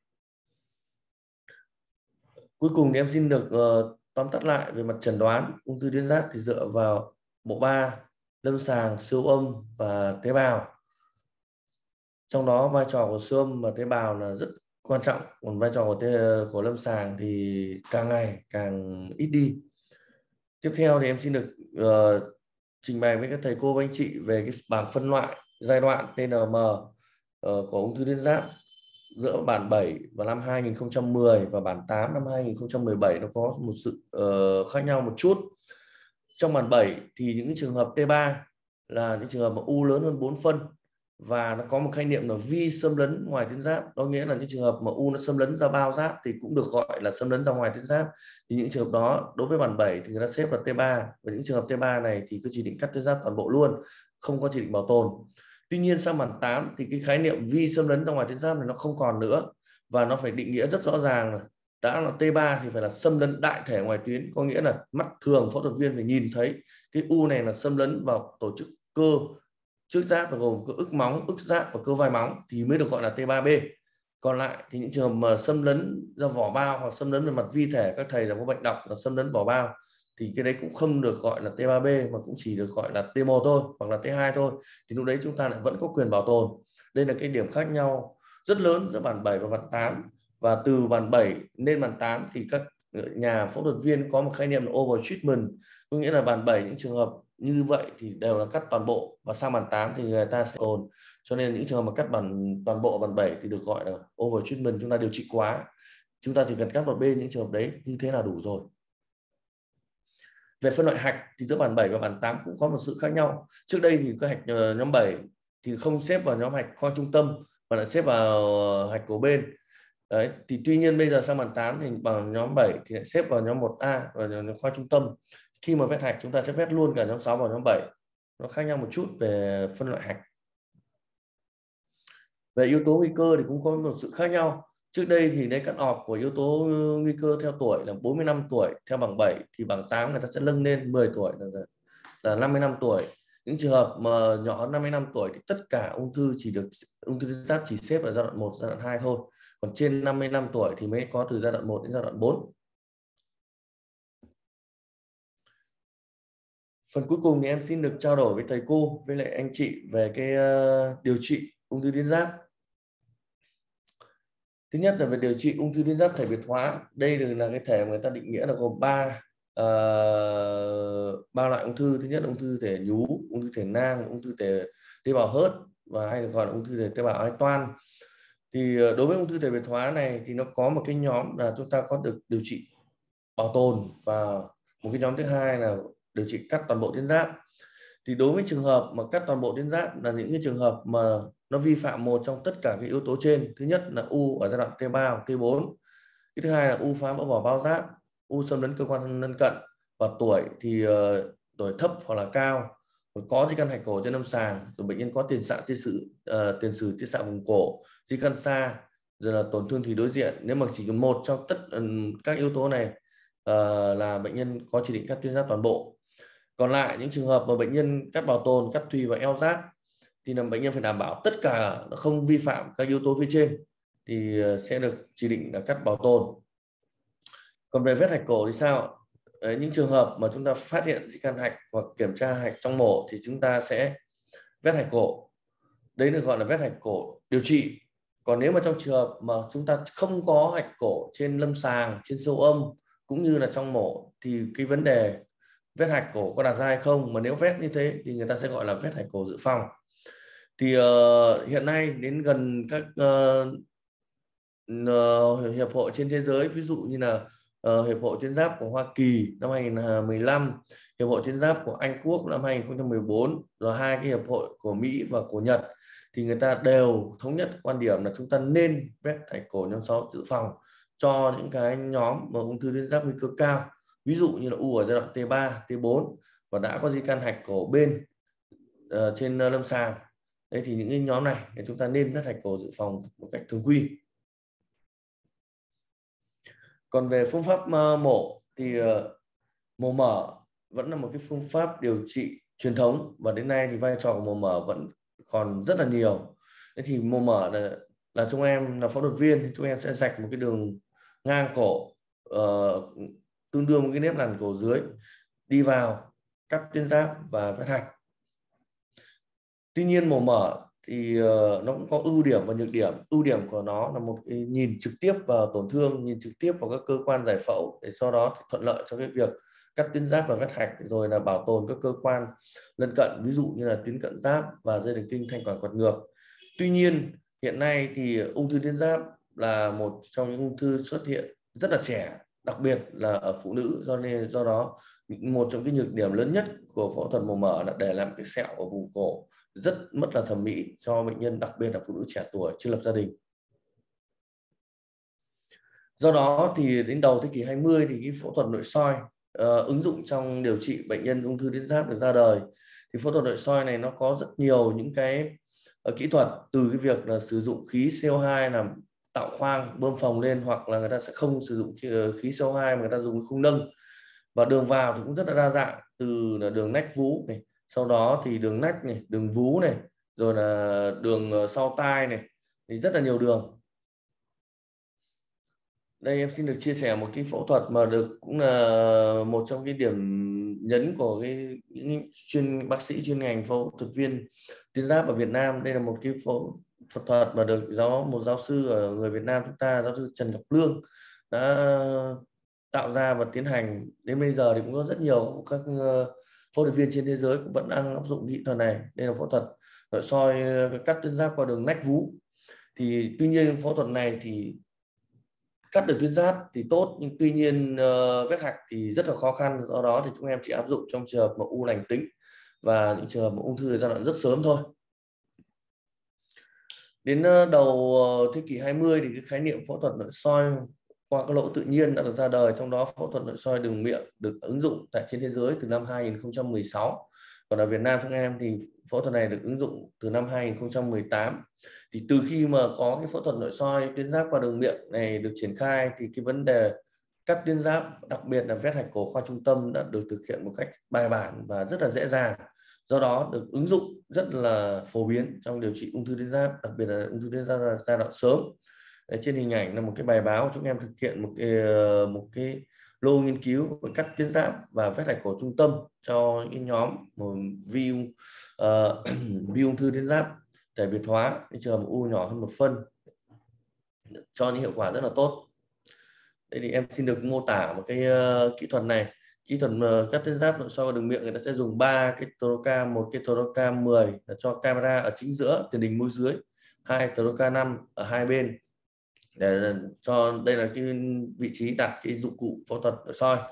Cuối cùng thì em xin được uh, tóm tắt lại về mặt chẩn đoán ung thư tuyến giáp thì dựa vào bộ ba, lâm sàng, siêu âm và tế bào. Trong đó vai trò của siêu âm và tế bào là rất quan trọng, còn vai trò của, tế, của lâm sàng thì càng ngày càng ít đi. Tiếp theo thì em xin được uh, trình bày với các thầy cô và anh chị về cái bảng phân loại giai đoạn tê en em uh, của ung thư tuyến giáp giữa bản bảy vào năm hai nghìn không trăm mười và bản tám năm hai nghìn không trăm mười bảy. Nó có một sự uh, khác nhau một chút. Trong bản bảy thì những trường hợp T ba là những trường hợp mà u lớn hơn bốn phân, và nó có một khái niệm là vi xâm lấn ngoài tuyến giáp, có nghĩa là những trường hợp mà u nó xâm lấn ra bao giáp thì cũng được gọi là xâm lấn ra ngoài tuyến giáp. Thì những trường hợp đó đối với bản bảy thì người ta xếp vào T ba, và những trường hợp T ba này thì cứ chỉ định cắt tuyến giáp toàn bộ luôn, không có chỉ định bảo tồn. Tuy nhiên sang bản tám thì cái khái niệm vi xâm lấn ra ngoài tuyến giáp này nó không còn nữa, và nó phải định nghĩa rất rõ ràng là đã là T ba thì phải là xâm lấn đại thể ngoài tuyến, có nghĩa là mắt thường phẫu thuật viên phải nhìn thấy cái u này là xâm lấn vào tổ chức cơ trước giáp, là gồm cơ ức móng, ức giáp và cơ vai móng thì mới được gọi là T ba B. Còn lại thì những trường hợp mà xâm lấn ra vỏ bao hoặc xâm lấn về mặt vi thể, các thầy là có bệnh đọc là xâm lấn vỏ bao, thì cái đấy cũng không được gọi là T ba B mà cũng chỉ được gọi là T một thôi hoặc là T hai thôi. Thì lúc đấy chúng ta lại vẫn có quyền bảo tồn. Đây là cái điểm khác nhau rất lớn giữa bản bảy và bản tám. Và từ bản bảy lên bản tám thì các nhà phẫu thuật viên có một khái niệm là over treatment, có nghĩa là bản bảy những trường hợp như vậy thì đều là cắt toàn bộ, và sang bản tám thì người ta sẽ tồn. Cho nên những trường hợp mà cắt bản toàn bộ bản bảy thì được gọi là over treatment, chúng ta điều trị quá. Chúng ta chỉ cần cắt một bên những trường hợp đấy như thế là đủ rồi. Về phân loại hạch thì giữa bản bảy và bản tám cũng có một sự khác nhau. Trước đây thì các hạch nhóm bảy thì không xếp vào nhóm hạch khoang trung tâm mà lại xếp vào hạch cổ bên. Đấy, thì tuy nhiên bây giờ sang bản tám thì bằng nhóm bảy thì lại xếp vào nhóm một A và nhóm khoa trung tâm. Khi mà vét hạch chúng ta sẽ vét luôn cả nhóm sáu vào nhóm bảy. Nó khác nhau một chút về phân loại hạch. Về yếu tố nguy cơ thì cũng có một sự khác nhau. Trước đây thì lấy cắt ọp của yếu tố nguy cơ theo tuổi là bốn mươi lăm tuổi theo bảng bảy, thì bảng tám người ta sẽ nâng lên mười tuổi là, là năm mươi lăm tuổi. Những trường hợp mà nhỏ hơn năm mươi lăm tuổi thì tất cả ung thư chỉ được ung thư tuyến giáp chỉ xếp ở giai đoạn một, giai đoạn hai thôi. Còn trên năm mươi lăm tuổi thì mới có từ giai đoạn một đến giai đoạn bốn. Phần cuối cùng thì em xin được trao đổi với thầy cô với lại anh chị về cái uh, điều trị ung thư tuyến giáp. Thứ nhất là về điều trị ung thư tuyến giáp thể biệt hóa. Đây là cái thể mà người ta định nghĩa là gồm ba uh, ba loại ung thư. Thứ nhất là ung thư thể nhú, ung thư thể nang, ung thư thể tế bào hớt, và hay được gọi là ung thư thể tế bào ái toan. Thì đối với ung thư thể biệt hóa này thì nó có một cái nhóm là chúng ta có được điều trị bảo tồn, và một cái nhóm thứ hai là điều trị cắt toàn bộ tuyến giáp. Thì đối với trường hợp mà cắt toàn bộ tuyến giáp là những cái trường hợp mà nó vi phạm một trong tất cả các yếu tố trên. Thứ nhất là u ở giai đoạn T ba hoặc T bốn. Cái thứ hai là u phá vỡ vỏ bao giáp, u xâm lấn cơ quan lân cận, và tuổi thì uh, tuổi thấp hoặc là cao, có di căn hạch cổ trên lâm sàng, rồi bệnh nhân có tiền xạ tiền sử uh, tiền sử tiết xạ vùng cổ, di căn xa, rồi là tổn thương thủy đối diện. Nếu mà chỉ cần một trong tất uh, các yếu tố này uh, là bệnh nhân có chỉ định cắt tuyến giáp toàn bộ. Còn lại những trường hợp mà bệnh nhân cắt bảo tồn, cắt thùy và eo giáp thì là bệnh nhân phải đảm bảo tất cả không vi phạm các yếu tố phía trên thì sẽ được chỉ định là cắt bảo tồn. Còn về vết hạch cổ thì sao? Đấy, những trường hợp mà chúng ta phát hiện di căn hạch hoặc kiểm tra hạch trong mổ thì chúng ta sẽ vết hạch cổ. Đấy được gọi là vết hạch cổ điều trị. Còn nếu mà trong trường hợp mà chúng ta không có hạch cổ trên lâm sàng, trên siêu âm cũng như là trong mổ thì cái vấn đề vết hạch cổ có đặt ra hay không, mà nếu vết như thế thì người ta sẽ gọi là vết hạch cổ dự phòng. Thì uh, hiện nay đến gần các uh, uh, hiệp hội trên thế giới, ví dụ như là uh, Hiệp hội Tuyến giáp của Hoa Kỳ năm hai nghìn không trăm mười lăm, Hiệp hội Tuyến giáp của Anh Quốc năm hai nghìn không trăm mười bốn, rồi hai cái hiệp hội của Mỹ và của Nhật, thì người ta đều thống nhất quan điểm là chúng ta nên vết hạch cổ nhóm sáu dự phòng cho những cái nhóm mà ung thư tuyến giáp nguy cơ cao, ví dụ như là u ở giai đoạn T ba, T bốn và đã có di căn hạch cổ bên uh, trên uh, lâm sàng. Đấy thì những cái nhóm này thì chúng ta nên vết hạch cổ dự phòng một cách thường quy. Còn về phương pháp uh, mổ thì uh, mổ mở vẫn là một cái phương pháp điều trị truyền thống, và đến nay thì vai trò của mổ mở vẫn còn rất là nhiều. Thế thì mổ mở là, là chúng em là phẫu thuật viên thì chúng em sẽ rạch một cái đường ngang cổ uh, tương đương với cái nếp lằn cổ dưới đi vào cắt tuyến giáp và vết hạch. Tuy nhiên mổ mở thì uh, nó cũng có ưu điểm và nhược điểm. Ưu điểm của nó là một cái nhìn trực tiếp vào tổn thương, nhìn trực tiếp vào các cơ quan giải phẫu, để do đó thì thuận lợi cho cái việc cắt tuyến giáp và vết hạch, rồi là bảo tồn các cơ quan lân cận, ví dụ như là tuyến cận giáp và dây thần kinh thanh quản quạt ngược. Tuy nhiên hiện nay thì ung thư tuyến giáp là một trong những ung thư xuất hiện rất là trẻ, đặc biệt là ở phụ nữ, do nên do đó một trong cái nhược điểm lớn nhất của phẫu thuật mổ mở là để làm cái sẹo ở vùng cổ rất mất là thẩm mỹ cho bệnh nhân, đặc biệt là phụ nữ trẻ tuổi chưa lập gia đình. Do đó thì đến đầu thế kỷ hai mươi thì cái phẫu thuật nội soi uh, ứng dụng trong điều trị bệnh nhân ung thư tuyến giáp được ra đời. Thì phẫu thuật nội soi này nó có rất nhiều những cái uh, kỹ thuật, từ cái việc là sử dụng khí C O hai làm tạo khoang bơm phồng lên, hoặc là người ta sẽ không sử dụng khí C O hai mà người ta dùng cái khung nâng. Và đường vào thì cũng rất là đa dạng, từ là đường nách vú này, sau đó thì đường nách này, đường vú này, rồi là đường sau tai này, thì rất là nhiều đường. Đây em xin được chia sẻ một cái phẫu thuật mà được cũng là một trong cái điểm nhấn của cái những chuyên bác sĩ chuyên ngành phẫu thuật viên tuyến giáp ở Việt Nam. Đây là một cái phẫu thuật mà được giáo một giáo sư ở người Việt Nam chúng ta, giáo sư Trần Ngọc Lương đã tạo ra và tiến hành. Đến bây giờ thì cũng có rất nhiều các phẫu thuật viên trên thế giới cũng vẫn đang áp dụng kỹ thuật này. Đây là phẫu thuật nội soi cắt tuyến giáp qua đường nách vú. Thì tuy nhiên phẫu thuật này thì cắt được tuyến giáp thì tốt, nhưng tuy nhiên uh, vết hạch thì rất là khó khăn. Do đó thì chúng em chỉ áp dụng trong trường hợp mà u lành tính và những trường hợp mà ung thư giai đoạn rất sớm thôi. Đến uh, đầu uh, thế kỷ hai mươi thì cái khái niệm phẫu thuật nội soi qua các lỗ tự nhiên đã được ra đời, trong đó phẫu thuật nội soi đường miệng được ứng dụng tại trên thế giới từ năm hai nghìn không trăm mười sáu. Còn ở Việt Nam chúng em thì phẫu thuật này được ứng dụng từ năm hai nghìn không trăm mười tám. Thì từ khi mà có cái phẫu thuật nội soi tuyến giáp qua đường miệng này được triển khai thì cái vấn đề cắt tuyến giáp, đặc biệt là vết hạch cổ khoa trung tâm, đã được thực hiện một cách bài bản và rất là dễ dàng. Do đó được ứng dụng rất là phổ biến trong điều trị ung thư tuyến giáp, đặc biệt là ung thư tuyến giáp giai đoạn sớm. Đấy, trên hình ảnh là một cái bài báo chúng em thực hiện một cái một cái lô nghiên cứu về cắt tuyến giáp và vết hạch cổ trung tâm cho những nhóm vi uh, vi ung thư tuyến giáp thể biệt hóa, cái trường hợp u nhỏ hơn một phân, cho những hiệu quả rất là tốt. Đây thì em xin được mô tả một cái uh, kỹ thuật này. Kỹ thuật uh, cắt tuyến giáp nội soi qua đường miệng, người ta sẽ dùng ba cái trocam, một cái trocam mười là cho camera ở chính giữa tiền đình môi dưới, hai trocam năm ở hai bên, để cho đây là cái vị trí đặt cái dụng cụ phẫu thuật nội soi.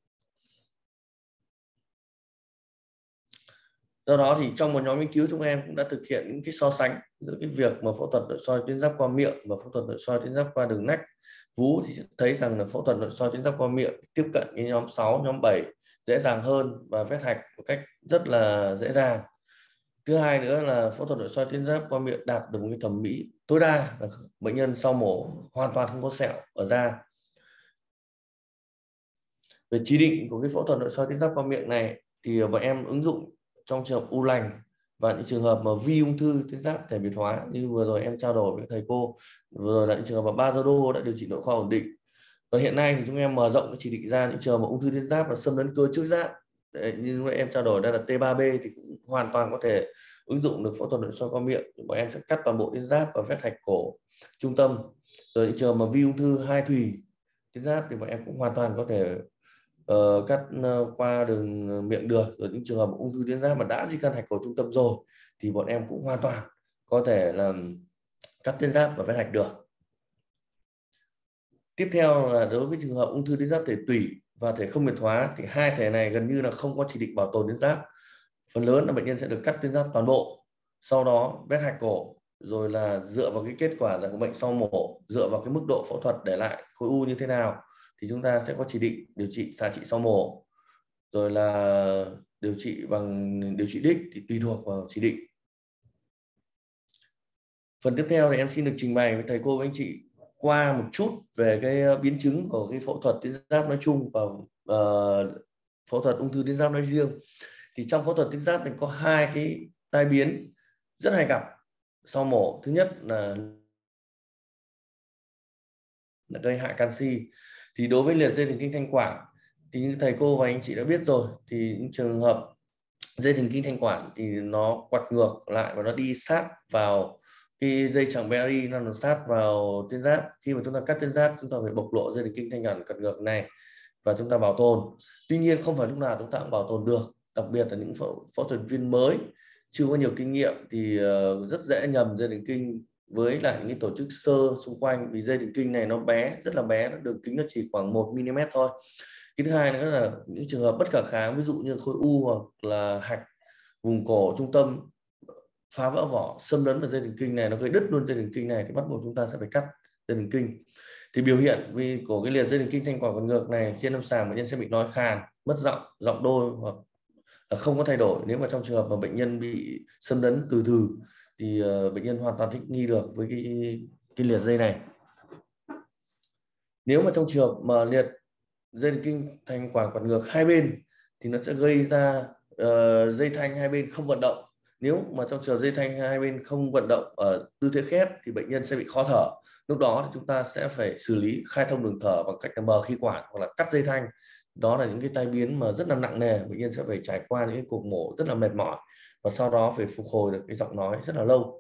Do đó thì trong một nhóm nghiên cứu chúng em cũng đã thực hiện những cái so sánh giữa cái việc mà phẫu thuật nội soi tuyến giáp qua miệng và phẫu thuật nội soi tuyến giáp qua đường nách vú, thì thấy rằng là phẫu thuật nội soi tuyến giáp qua miệng tiếp cận cái nhóm sáu, nhóm bảy dễ dàng hơn và vết hạch một cách rất là dễ dàng. Thứ hai nữa là phẫu thuật nội soi tuyến giáp qua miệng đạt được một cái thẩm mỹ tối đa, là bệnh nhân sau mổ hoàn toàn không có sẹo ở da. Về chỉ định của cái phẫu thuật nội soi tuyến giáp qua miệng này thì bọn em ứng dụng trong trường hợp u lành và những trường hợp mà vi ung thư tuyến giáp thể biệt hóa như vừa rồi em trao đổi với thầy cô, vừa rồi là những trường hợp mà Basodo đã điều trị nội khoa ổn định. Còn hiện nay thì chúng em mở rộng chỉ định ra những trường hợp ung thư tuyến giáp và xâm lấn cơ trước giáp. Đấy, như em trao đổi đây là T ba B thì cũng hoàn toàn có thể ứng dụng được phẫu thuật nội soi qua miệng. Bọn em sẽ cắt toàn bộ tuyến giáp và vết hạch cổ trung tâm. Rồi những trường hợp mà vi ung thư hai thùy tuyến giáp thì bọn em cũng hoàn toàn có thể uh, cắt uh, qua đường miệng được. Rồi những trường hợp ung thư tuyến giáp mà đã di căn hạch cổ trung tâm rồi thì bọn em cũng hoàn toàn có thể là cắt tuyến giáp và vết hạch được. Tiếp theo là đối với trường hợp ung thư tuyến giáp thể tủy và thể không biệt hóa thì hai thể này gần như là không có chỉ định bảo tồn tuyến giáp. Phần lớn là bệnh nhân sẽ được cắt tuyến giáp toàn bộ, sau đó vết hạch cổ, rồi là dựa vào cái kết quả của bệnh sau mổ, dựa vào cái mức độ phẫu thuật để lại khối u như thế nào thì chúng ta sẽ có chỉ định điều trị xạ trị sau mổ, rồi là điều trị bằng điều trị đích thì tùy thuộc vào chỉ định. Phần tiếp theo thì em xin được trình bày với thầy cô và anh chị qua một chút về cái biến chứng của cái phẫu thuật tuyến giáp nói chung và uh, phẫu thuật ung thư tuyến giáp nói riêng. Thì trong phẫu thuật tuyến giáp thì có hai cái tai biến rất hay gặp sau mổ. Thứ nhất là, là gây hại canxi. Thì đối với liệt dây thần kinh thanh quản thì như thầy cô và anh chị đã biết rồi, thì những trường hợp dây thần kinh thanh quản thì nó quặt ngược lại và nó đi sát vào cái dây chằng Berry, nó sát vào tuyến giáp. Khi mà chúng ta cắt tuyến giáp, chúng ta phải bộc lộ dây thần kinh thanh quản quặt ngược này và chúng ta bảo tồn. Tuy nhiên không phải lúc nào chúng ta cũng bảo tồn được, đặc biệt là những phẫu, phẫu thuật viên mới chưa có nhiều kinh nghiệm thì uh, rất dễ nhầm dây thần kinh với lại những cái tổ chức xơ xung quanh, vì dây thần kinh này nó bé, rất là bé, nó đường kính nó chỉ khoảng một mi li mét thôi. Cái thứ hai nữa là những trường hợp bất khả kháng, ví dụ như khối u hoặc là hạch vùng cổ trung tâm phá vỡ vỏ, xâm lấn vào dây thần kinh này, nó gây đứt luôn dây thần kinh này thì bắt buộc chúng ta sẽ phải cắt dây thần kinh. Thì biểu hiện vì của cái liệt dây thần kinh thanh quản quặt ngược này trên lâm sàng bệnh nhân sẽ bị nói khàn, mất giọng, giọng đôi hoặc là không có thay đổi. Nếu mà trong trường hợp mà bệnh nhân bị xâm lấn từ từ thì uh, bệnh nhân hoàn toàn thích nghi được với cái cái liệt dây này. Nếu mà trong trường hợp mà liệt dây thần kinh thanh quản quặt ngược hai bên thì nó sẽ gây ra uh, dây thanh hai bên không vận động. Nếu mà trong trường dây thanh hai bên không vận động ở tư thế khép thì bệnh nhân sẽ bị khó thở. Lúc đó thì chúng ta sẽ phải xử lý khai thông đường thở bằng cách là mở khí quản hoặc là cắt dây thanh. Đó là những cái tai biến mà rất là nặng nề, bệnh nhân sẽ phải trải qua những cái cuộc mổ rất là mệt mỏi và sau đó phải phục hồi được cái giọng nói rất là lâu.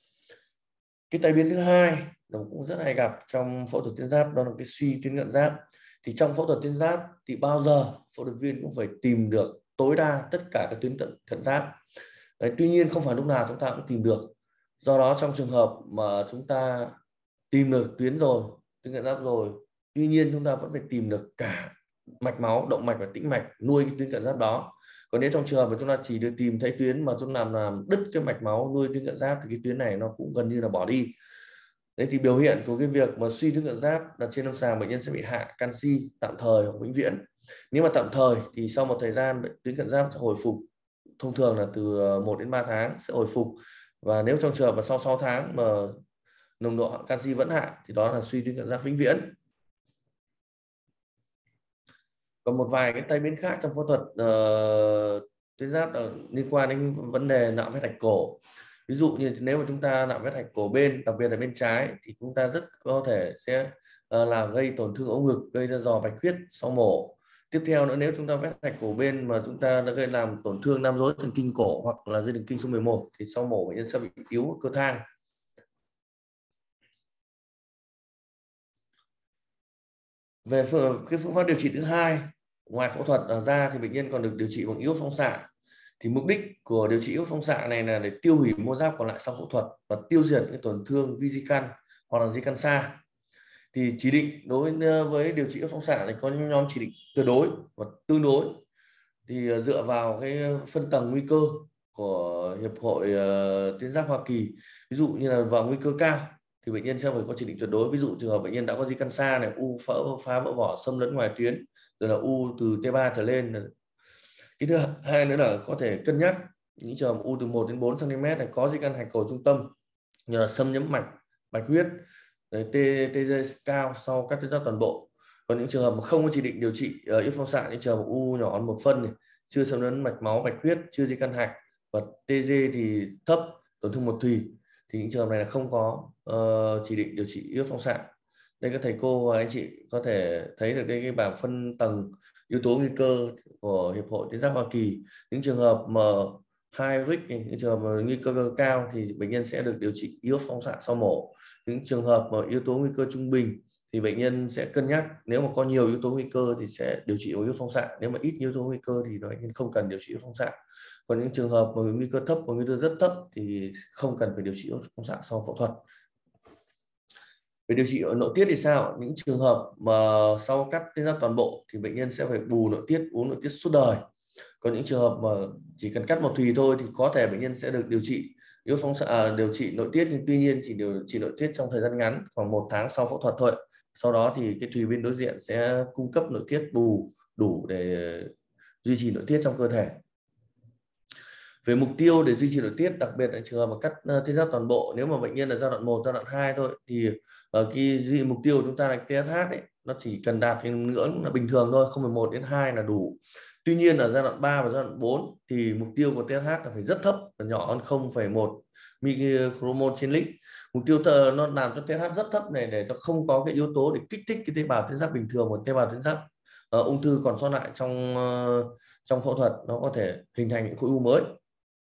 Cái tai biến thứ hai nó cũng rất hay gặp trong phẫu thuật tuyến giáp, đó là cái suy tuyến cận giáp. Thì trong phẫu thuật tuyến giáp thì bao giờ phẫu thuật viên cũng phải tìm được tối đa tất cả các tuyến cận giáp. Đấy, tuy nhiên không phải lúc nào chúng ta cũng tìm được. Do đó trong trường hợp mà chúng ta tìm được tuyến rồi, tuyến cận giáp rồi, tuy nhiên chúng ta vẫn phải tìm được cả mạch máu, động mạch và tĩnh mạch nuôi cái tuyến cận giáp đó. Còn nếu trong trường hợp mà chúng ta chỉ được tìm thấy tuyến mà chúng làm làm đứt cái mạch máu nuôi tuyến cận giáp thì cái tuyến này nó cũng gần như là bỏ đi. Đấy thì biểu hiện của cái việc mà suy tuyến cận giáp là trên lâm sàng bệnh nhân sẽ bị hạ canxi tạm thời hoặc vĩnh viễn. Nếu mà tạm thời thì sau một thời gian tuyến cận giáp sẽ hồi phục, thông thường là từ một đến ba tháng sẽ hồi phục. Và nếu trong trường hợp mà sau sáu tháng mà nồng độ canxi vẫn hạ thì đó là suy tuyến cận giáp vĩnh viễn. Còn một vài cái tai biến khác trong phẫu thuật uh, tuyến giáp liên quan đến vấn đề nạo vết hạch cổ. Ví dụ như nếu mà chúng ta nạo vết hạch cổ bên, đặc biệt là bên trái, thì chúng ta rất có thể sẽ uh, làm gây tổn thương ống ngực, gây ra giò bạch huyết sau mổ. Tiếp theo nữa, nếu chúng ta vết hạch cổ bên mà chúng ta đã gây làm tổn thương nam rốn thần kinh cổ hoặc là dây thần kinh số mười một thì sau mổ bệnh nhân sẽ bị yếu cơ thang. Về cái phương pháp điều trị thứ hai, ngoài phẫu thuật ra thì bệnh nhân còn được điều trị bằng iốt phóng xạ. Thì mục đích của điều trị iốt phóng xạ này là để tiêu hủy mô giáp còn lại sau phẫu thuật và tiêu diệt những tổn thương vi di căn hoặc là di căn xa. Thì chỉ định đối với, với điều trị iốt phóng xạ này có những nhóm chỉ định tuyệt đối và tương đối. Thì dựa vào cái phân tầng nguy cơ của Hiệp hội uh, tuyến giáp Hoa Kỳ, ví dụ như là vào nguy cơ cao thì bệnh nhân sẽ phải có chỉ định tuyệt đối. Ví dụ trường hợp bệnh nhân đã có di căn xa này, u phá, phá vỡ vỏ xâm lấn ngoài tuyến, rồi là u từ T ba trở lên. Cái thứ hai nữa là có thể cân nhắc những trường hợp u từ một đến bốn xăng ti mét này, có di căn hạch cổ trung tâm như là xâm nhiễm mạch, bạch huyết, tê giê cao sau cắt tuyến giáp toàn bộ. Còn những trường hợp mà không có chỉ định điều trị uh, iốt phóng xạ, những trường hợp u nhỏ một phân này, chưa xâm lấn mạch máu, bạch huyết, chưa di căn hạch, và tê giê thì thấp, tổn thương mật thùy, thì những trường hợp này là không có uh, chỉ định điều trị iốt phóng xạ. Đây các thầy cô và anh chị có thể thấy được đây cái bảng phân tầng yếu tố nguy cơ của Hiệp hội Tuyến giáp Hoa Kỳ. Những trường hợp mà high risk, những trường hợp mà nguy cơ cao thì bệnh nhân sẽ được điều trị iốt phóng xạ sau mổ. Những trường hợp mà yếu tố nguy cơ trung bình thì bệnh nhân sẽ cân nhắc, nếu mà có nhiều yếu tố nguy cơ thì sẽ điều trị iốt phóng xạ, nếu mà ít yếu tố nguy cơ thì bệnh nhân không cần điều trị iốt phóng xạ. Còn những trường hợp mà nguy cơ thấp và nguy cơ rất thấp thì không cần phải điều trị iốt phóng xạ sau phẫu thuật. Về điều trị ở nội tiết thì sao? Những trường hợp mà sau cắt tuyến giáp toàn bộ thì bệnh nhân sẽ phải bù nội tiết, uống nội tiết suốt đời. Còn những trường hợp mà chỉ cần cắt một thùy thôi thì có thể bệnh nhân sẽ được điều trị iốt phóng xạ, à, điều trị nội tiết, nhưng tuy nhiên chỉ điều trị nội tiết trong thời gian ngắn, khoảng một tháng sau phẫu thuật thôi. Sau đó thì cái thùy bên đối diện sẽ cung cấp nội tiết bù đủ để duy trì nội tiết trong cơ thể. Về mục tiêu để duy trì nội tiết, đặc biệt là trường hợp mà cắt uh, tuyến giáp toàn bộ, nếu mà bệnh nhân là giai đoạn một, giai đoạn hai thôi thì ở uh, cái duy mục tiêu của chúng ta là tê ét hát ấy, nó chỉ cần đạt cái ngưỡng là bình thường thôi, không phẩy một đến hai là đủ. Tuy nhiên ở giai đoạn ba và giai đoạn bốn thì mục tiêu của tê ét hát là phải rất thấp, là nhỏ hơn không phẩy một micromol trên lít. Mục tiêu tờ, nó làm cho tê ét hát rất thấp này để nó không có cái yếu tố để kích thích cái tế bào tuyến giáp bình thường, một tế bào tuyến giáp uh, ung thư còn sót lại trong uh, trong phẫu thuật, nó có thể hình thành những khối u mới.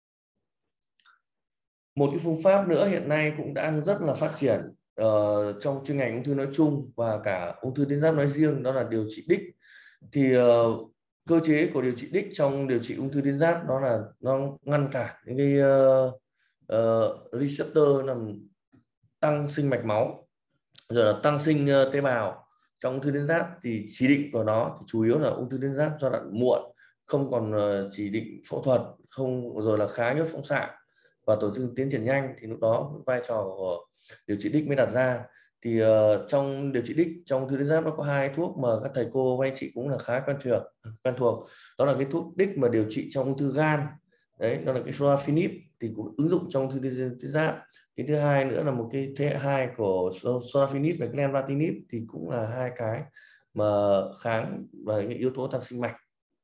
Một cái phương pháp nữa hiện nay cũng đang rất là phát triển uh, trong chuyên ngành ung thư nói chung và cả ung thư tuyến giáp nói riêng, đó là điều trị đích. Thì uh, cơ chế của điều trị đích trong điều trị ung thư tuyến giáp đó là nó ngăn cản những cái uh, uh, receptor làm tăng sinh mạch máu, rồi là tăng sinh uh, tế bào trong ung thư tuyến giáp. Thì chỉ định của nó thì chủ yếu là ung thư tuyến giáp giai đoạn muộn, không còn uh, chỉ định phẫu thuật, không, rồi là khá iốt phóng xạ và tổ chức tiến triển nhanh, thì lúc đó vai trò của điều trị đích mới đặt ra. Thì uh, trong điều trị đích trong ung thư tuyến giáp nó có hai thuốc mà các thầy cô và anh chị cũng là khá quen thuộc quen thuộc đó là cái thuốc đích mà điều trị trong ung thư gan, đấy, đó là cái sorafenib, thì cũng ứng dụng trong ung thư tuyến giáp. Cái thứ hai nữa là một cái thế hệ hai của sorafenib và lenvatinib, thì cũng là hai cái mà kháng và những yếu tố tăng sinh mạch.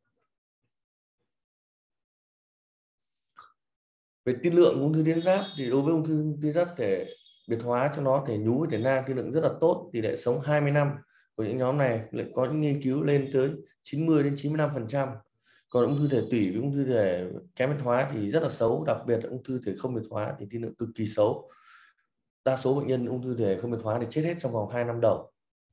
Về tiên lượng ung thư tuyến giáp thì đối với ung thư tuyến giáp thể biệt hóa cho nó thể nhú, thể nang, tiên lượng rất là tốt, tỷ lệ sống hai mươi năm của những nhóm này lại có những nghiên cứu lên tới chín mươi đến chín mươi lăm phần trăm. Còn ung thư thể tủy với ung thư thể kém biệt hóa thì rất là xấu, đặc biệt là ung thư thể không biệt hóa thì tiên lượng cực kỳ xấu. Đa số bệnh nhân ung thư thể không biệt hóa thì chết hết trong vòng hai năm đầu.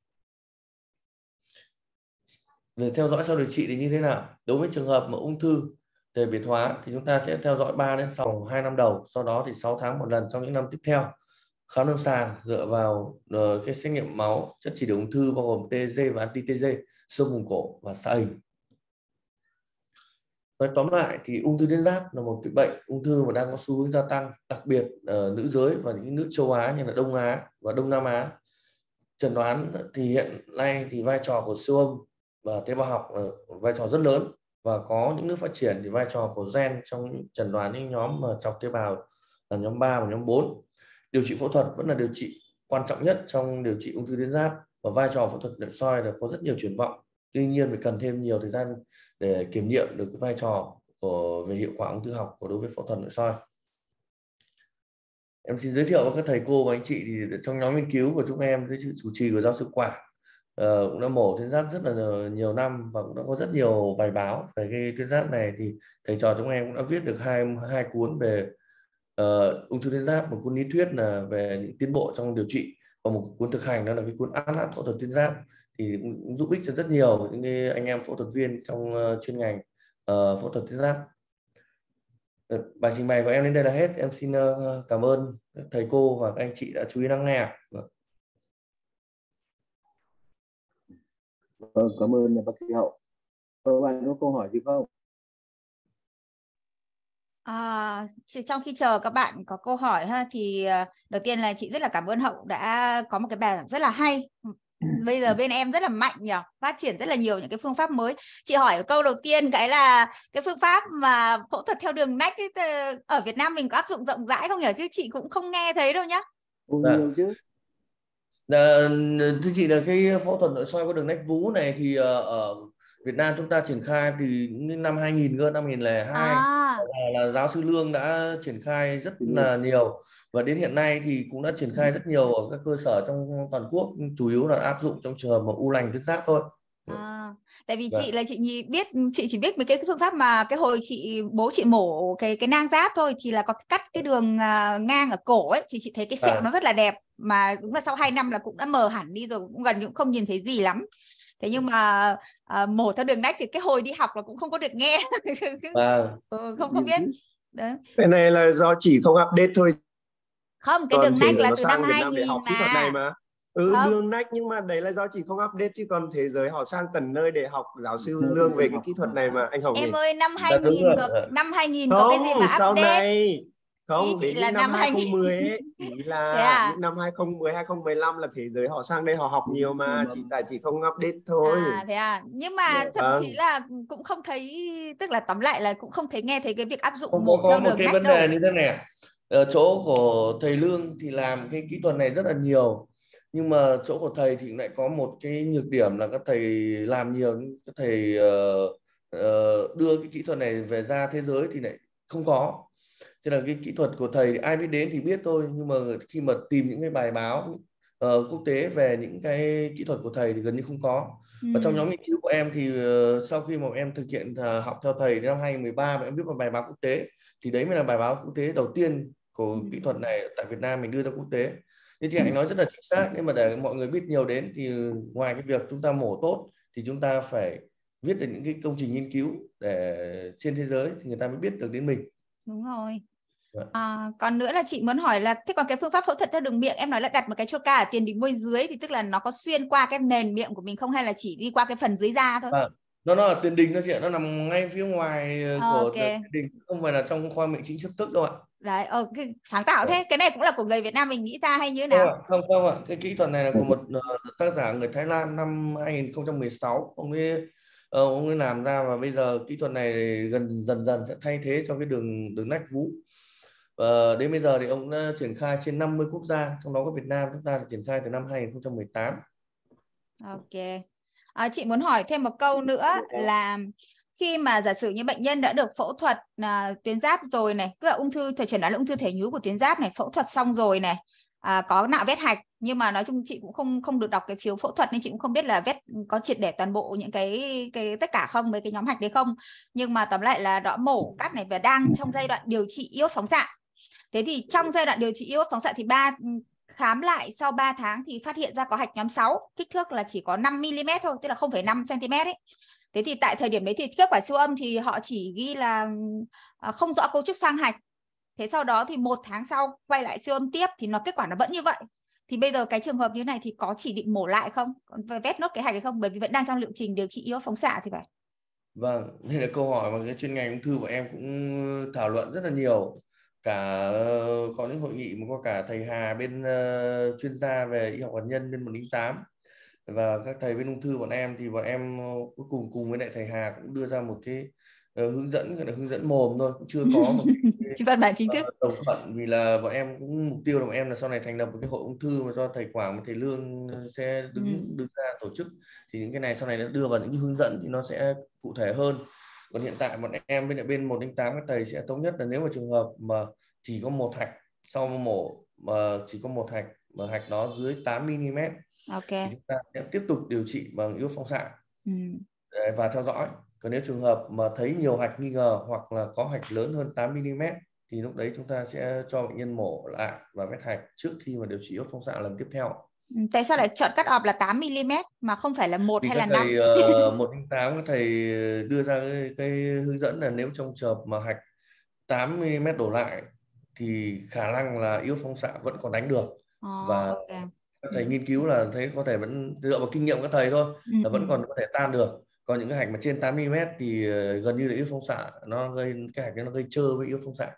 Về theo dõi sau điều trị thì như thế nào? Đối với trường hợp mà ung thư thể biệt hóa thì chúng ta sẽ theo dõi ba đến sau hai năm đầu, sau đó thì sáu tháng một lần trong những năm tiếp theo. Khám lâm sàng dựa vào uh, cái xét nghiệm máu, chất chỉ định ung thư bao gồm tê giê và anti tê giê, xương vùng cổ và xạ hình. Nói tóm lại thì ung thư tuyến giáp là một cái bệnh ung thư mà đang có xu hướng gia tăng, đặc biệt ở nữ giới và những nước châu Á như là Đông Á và Đông Nam Á. Chẩn đoán thì hiện nay thì vai trò của siêu âm và tế bào học là vai trò rất lớn, và có những nước phát triển thì vai trò của gen trong chẩn đoán những nhóm mà chọc tế bào là nhóm ba và nhóm bốn. Điều trị phẫu thuật vẫn là điều trị quan trọng nhất trong điều trị ung thư tuyến giáp, và vai trò phẫu thuật nội soi là có rất nhiều triển vọng. Tuy nhiên phải cần thêm nhiều thời gian để kiểm nghiệm được cái vai trò của về hiệu quả ung thư học của đối với phẫu thuật nội soi. Em xin giới thiệu với các thầy cô và anh chị thì trong nhóm nghiên cứu của chúng em dưới sự chủ trì của giáo sư Quảng uh, cũng đã mổ tuyến giáp rất là nhiều năm và cũng đã có rất nhiều bài báo về cái tuyến giáp này. Thì thầy trò chúng em cũng đã viết được hai hai cuốn về uh, ung thư tuyến giáp, một cuốn lý thuyết là về những tiến bộ trong điều trị và một cuốn thực hành đó là cái cuốn Atlas phẫu thuật tuyến giáp, thì cũng giúp ích cho rất nhiều những cái anh em phẫu thuật viên trong uh, chuyên ngành uh, phẫu thuật tuyến giáp. Bài trình bày của em đến đây là hết. Em xin cảm ơn thầy cô và các anh chị đã chú ý lắng nghe. Vâng, cảm ơn bác sĩ Hậu. Các bạn có câu hỏi gì không? À, trong khi chờ các bạn có câu hỏi ha, thì đầu tiên là chị rất là cảm ơn Hậu đã có một cái bài giảng rất là hay. Bây giờ bên em rất là mạnh nhỉ, phát triển rất là nhiều những cái phương pháp mới. Chị hỏi câu đầu tiên cái là cái phương pháp mà phẫu thuật theo đường nách ấy, ở Việt Nam mình có áp dụng rộng rãi không nhỉ? Chứ chị cũng không nghe thấy đâu nhá. Nhiều chứ. Dạ, thưa chị là cái phẫu thuật nội soi có đường nách vú này thì ở Việt Nam chúng ta triển khai từ những năm hai nghìn cơ, năm hai nghìn lẻ hai À, là, là giáo sư Lương đã triển khai rất là nhiều, và đến hiện nay thì cũng đã triển khai rất nhiều ở các cơ sở trong toàn quốc, chủ yếu là áp dụng trong trường hợp mà u lành tuyến giáp thôi. à, tại vì Vâng. chị là chị nhì biết chị chỉ biết mấy cái phương pháp mà cái hồi chị bố chị mổ cái cái nang giáp thôi, thì là có cắt cái đường à, ngang ở cổ ấy, thì chị thấy cái sẹo À. nó rất là đẹp, mà đúng là sau hai năm là cũng đã mờ hẳn đi rồi, cũng gần như cũng không nhìn thấy gì lắm. Thế nhưng mà à, mổ theo đường nách thì cái hồi đi học là cũng không có được nghe. Vâng. Ừ, không không biết. Đấy. Cái này là do chỉ không update thôi, Không, cái còn đường thế nách giới là nó từ năm sang Việt Nam để hai nghìn học kỹ thuật này mà. mà. Ừ, Không. đường nách, nhưng mà đấy là do chỉ không update, chứ còn thế giới họ sang tận nơi để học giáo sư Lương về cái kỹ thuật này mà anh Hồng Em nhỉ. ơi, năm Dạ, đúng hai nghìn rồi. có Dạ. năm hai nghìn có cái gì mà Không, sau update? này Ý không, chị đến là những năm năm hai không một không hai nghìn. ấy, ý Thế là à? những năm hai không một không, hai không một lăm là thế giới họ sang đây họ học nhiều mà, chỉ tại chỉ không update thôi. À thế à, nhưng mà thậm Vâng. chí là cũng không thấy, tức là tóm lại là cũng không thấy nghe thấy cái việc áp dụng Không, mổ có, có theo một đường cái nách vấn đâu. đề như thế này, ở chỗ của thầy Lương thì làm cái kỹ thuật này rất là nhiều, nhưng mà chỗ của thầy thì lại có một cái nhược điểm là các thầy làm nhiều, các thầy uh, uh, đưa cái kỹ thuật này về ra thế giới thì lại không có. Thế là cái kỹ thuật của thầy ai biết đến thì biết thôi, nhưng mà khi mà tìm những cái bài báo uh, quốc tế về những cái kỹ thuật của thầy thì gần như không có. Ừ. Và trong nhóm nghiên cứu của em thì uh, sau khi mà em thực hiện uh, học theo thầy đến năm hai nghìn mười ba mà em viết một bài báo quốc tế, thì đấy mới là bài báo quốc tế đầu tiên của Ừ. kỹ thuật này tại Việt Nam mình đưa ra quốc tế. Như chị Hạnh nói rất là chính xác, nhưng mà để mọi người biết nhiều đến thì ngoài cái việc chúng ta mổ tốt thì chúng ta phải viết được những cái công trình nghiên cứu để trên thế giới thì người ta mới biết được đến mình. Đúng rồi. Vâng. À, còn nữa là chị muốn hỏi là thế còn cái phương pháp phẫu thuật theo đường miệng em nói là đặt một cái troca ở tiền đỉnh môi dưới, thì tức là nó có xuyên qua cái nền miệng của mình không, hay là chỉ đi qua cái phần dưới da thôi? À, nó nó ở tiền đình đó chị ạ, nó nằm ngay phía ngoài của Ok. tiền đình, không phải là trong khoa miệng chính xâm tức đâu ạ. Đấy, ờ, cái sáng tạo thế. Cái này cũng là của người Việt Nam mình nghĩ ra hay như thế Không nào? ạ, không không ạ, cái kỹ thuật này là của một uh, tác giả người Thái Lan năm hai nghìn không trăm mười sáu, ông ấy uh, ông ấy làm ra, và bây giờ kỹ thuật này gần dần dần sẽ thay thế cho cái đường đường nách vú. Và đến bây giờ thì ông đã triển khai trên năm mươi quốc gia, trong đó có Việt Nam chúng ta đã triển khai từ năm hai nghìn không trăm mười tám. Ok. À, chị muốn hỏi thêm một câu nữa là khi mà giả sử như bệnh nhân đã được phẫu thuật à, tuyến giáp rồi này, tức là ung thư, thời chẩn đoán là ung thư thể nhú của tuyến giáp này, phẫu thuật xong rồi này, à, có nạo vét hạch, nhưng mà nói chung chị cũng không không được đọc cái phiếu phẫu thuật nên chị cũng không biết là vét có triệt để toàn bộ những cái cái tất cả không, mấy cái nhóm hạch đấy không, nhưng mà tóm lại là đã mổ cắt này và đang trong giai đoạn điều trị iốt phóng xạ. Thế thì trong giai đoạn điều trị iốt phóng xạ thì ba khám lại sau ba tháng thì phát hiện ra có hạch nhóm sáu, kích thước là chỉ có năm mi li mét thôi, tức là không phẩy năm xăng ti mét ấy. Thế thì tại thời điểm đấy thì kết quả siêu âm thì họ chỉ ghi là không rõ cấu trúc xoang hạch. Thế sau đó thì một tháng sau quay lại siêu âm tiếp thì nó kết quả nó vẫn như vậy. Thì bây giờ cái trường hợp như này thì có chỉ định mổ lại không? Còn vét nốt cái hạch hay không? Bởi vì vẫn đang trong liệu trình điều trị iốt phóng xạ thì phải. Vâng, đây là câu hỏi mà cái chuyên ngành ung thư của em cũng thảo luận rất là nhiều. Cả uh, có những hội nghị mà có cả thầy Hà bên uh, chuyên gia về y học hạt nhân bên một không tám, và các thầy bên ung thư bọn em thì bọn em uh, cuối cùng cùng với lại thầy Hà cũng đưa ra một cái uh, hướng dẫn, gọi là hướng dẫn mồm thôi, cũng chưa có một cái văn bản chính thức uh, đồng thuận, vì là bọn em cũng mục tiêu là bọn em là sau này thành lập một cái hội ung thư mà do thầy Quảng và thầy Lương sẽ đứng ừ. đứng ra tổ chức, thì những cái này sau này nó đưa vào những hướng dẫn thì nó sẽ cụ thể hơn. Còn hiện tại bọn em bên bên một không tám các thầy sẽ thống nhất là nếu mà trường hợp mà chỉ có một hạch sau mổ mà chỉ có một hạch mà hạch nó dưới tám mi li mét, ok, thì chúng ta sẽ tiếp tục điều trị bằng iốt phóng xạ ừ. và theo dõi. Còn nếu trường hợp mà thấy nhiều hạch nghi ngờ hoặc là có hạch lớn hơn tám mi li mét thì lúc đấy chúng ta sẽ cho bệnh nhân mổ lại và vét hạch trước khi mà điều trị iốt phóng xạ lần tiếp theo. Tại sao lại chọn cắt off là tám mi li mét mà không phải là một Vì hay các là năm? thầy uh, một không tám các thầy đưa ra cái, cái hướng dẫn là nếu trong trường hợp mà hạch tám mi li mét đổ lại thì khả năng là iốt phóng xạ vẫn còn đánh được. Oh, và okay. Các thầy nghiên cứu là thấy có thể vẫn dựa vào kinh nghiệm các thầy thôi, ừ, là vẫn còn có thể tan được. Còn những cái hạch mà trên tám mi li mét thì gần như là iốt phóng xạ, nó gây cái hạch nó gây trơ với iốt phóng xạ.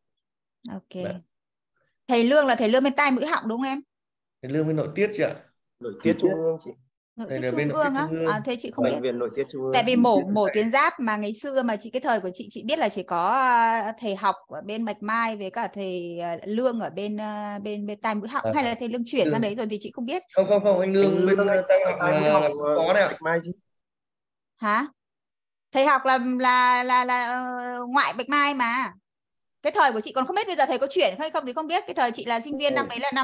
Ok. Đấy. Thầy Lương là thầy Lương bên tai mũi họng đúng không em? Thầy Lương bên nội tiết chị ạ. Nội tiết trung ương chị. Nội tiết trung ương á? À, thế chị không Bệnh biết. viện nội tiết trung ương. Tại vì mổ mổ tuyến giáp mà ngày xưa mà chị cái thời của chị chị biết là chỉ có thầy học ở bên Bạch Mai với cả thầy Lương ở bên bên bên tai mũi họng, à, hay là thầy Lương chuyển sang đấy rồi thì chị không biết. Không không không, anh Lương, anh Lương bên tai mũi họng là có đấy ạ. Bạch Mai chứ. Hả? Thầy học là là là là uh, ngoại Bạch Mai mà. Cái thời của chị còn không biết bây giờ thầy có chuyển hay không thì không biết. Cái thời chị là sinh viên năm đấy là năm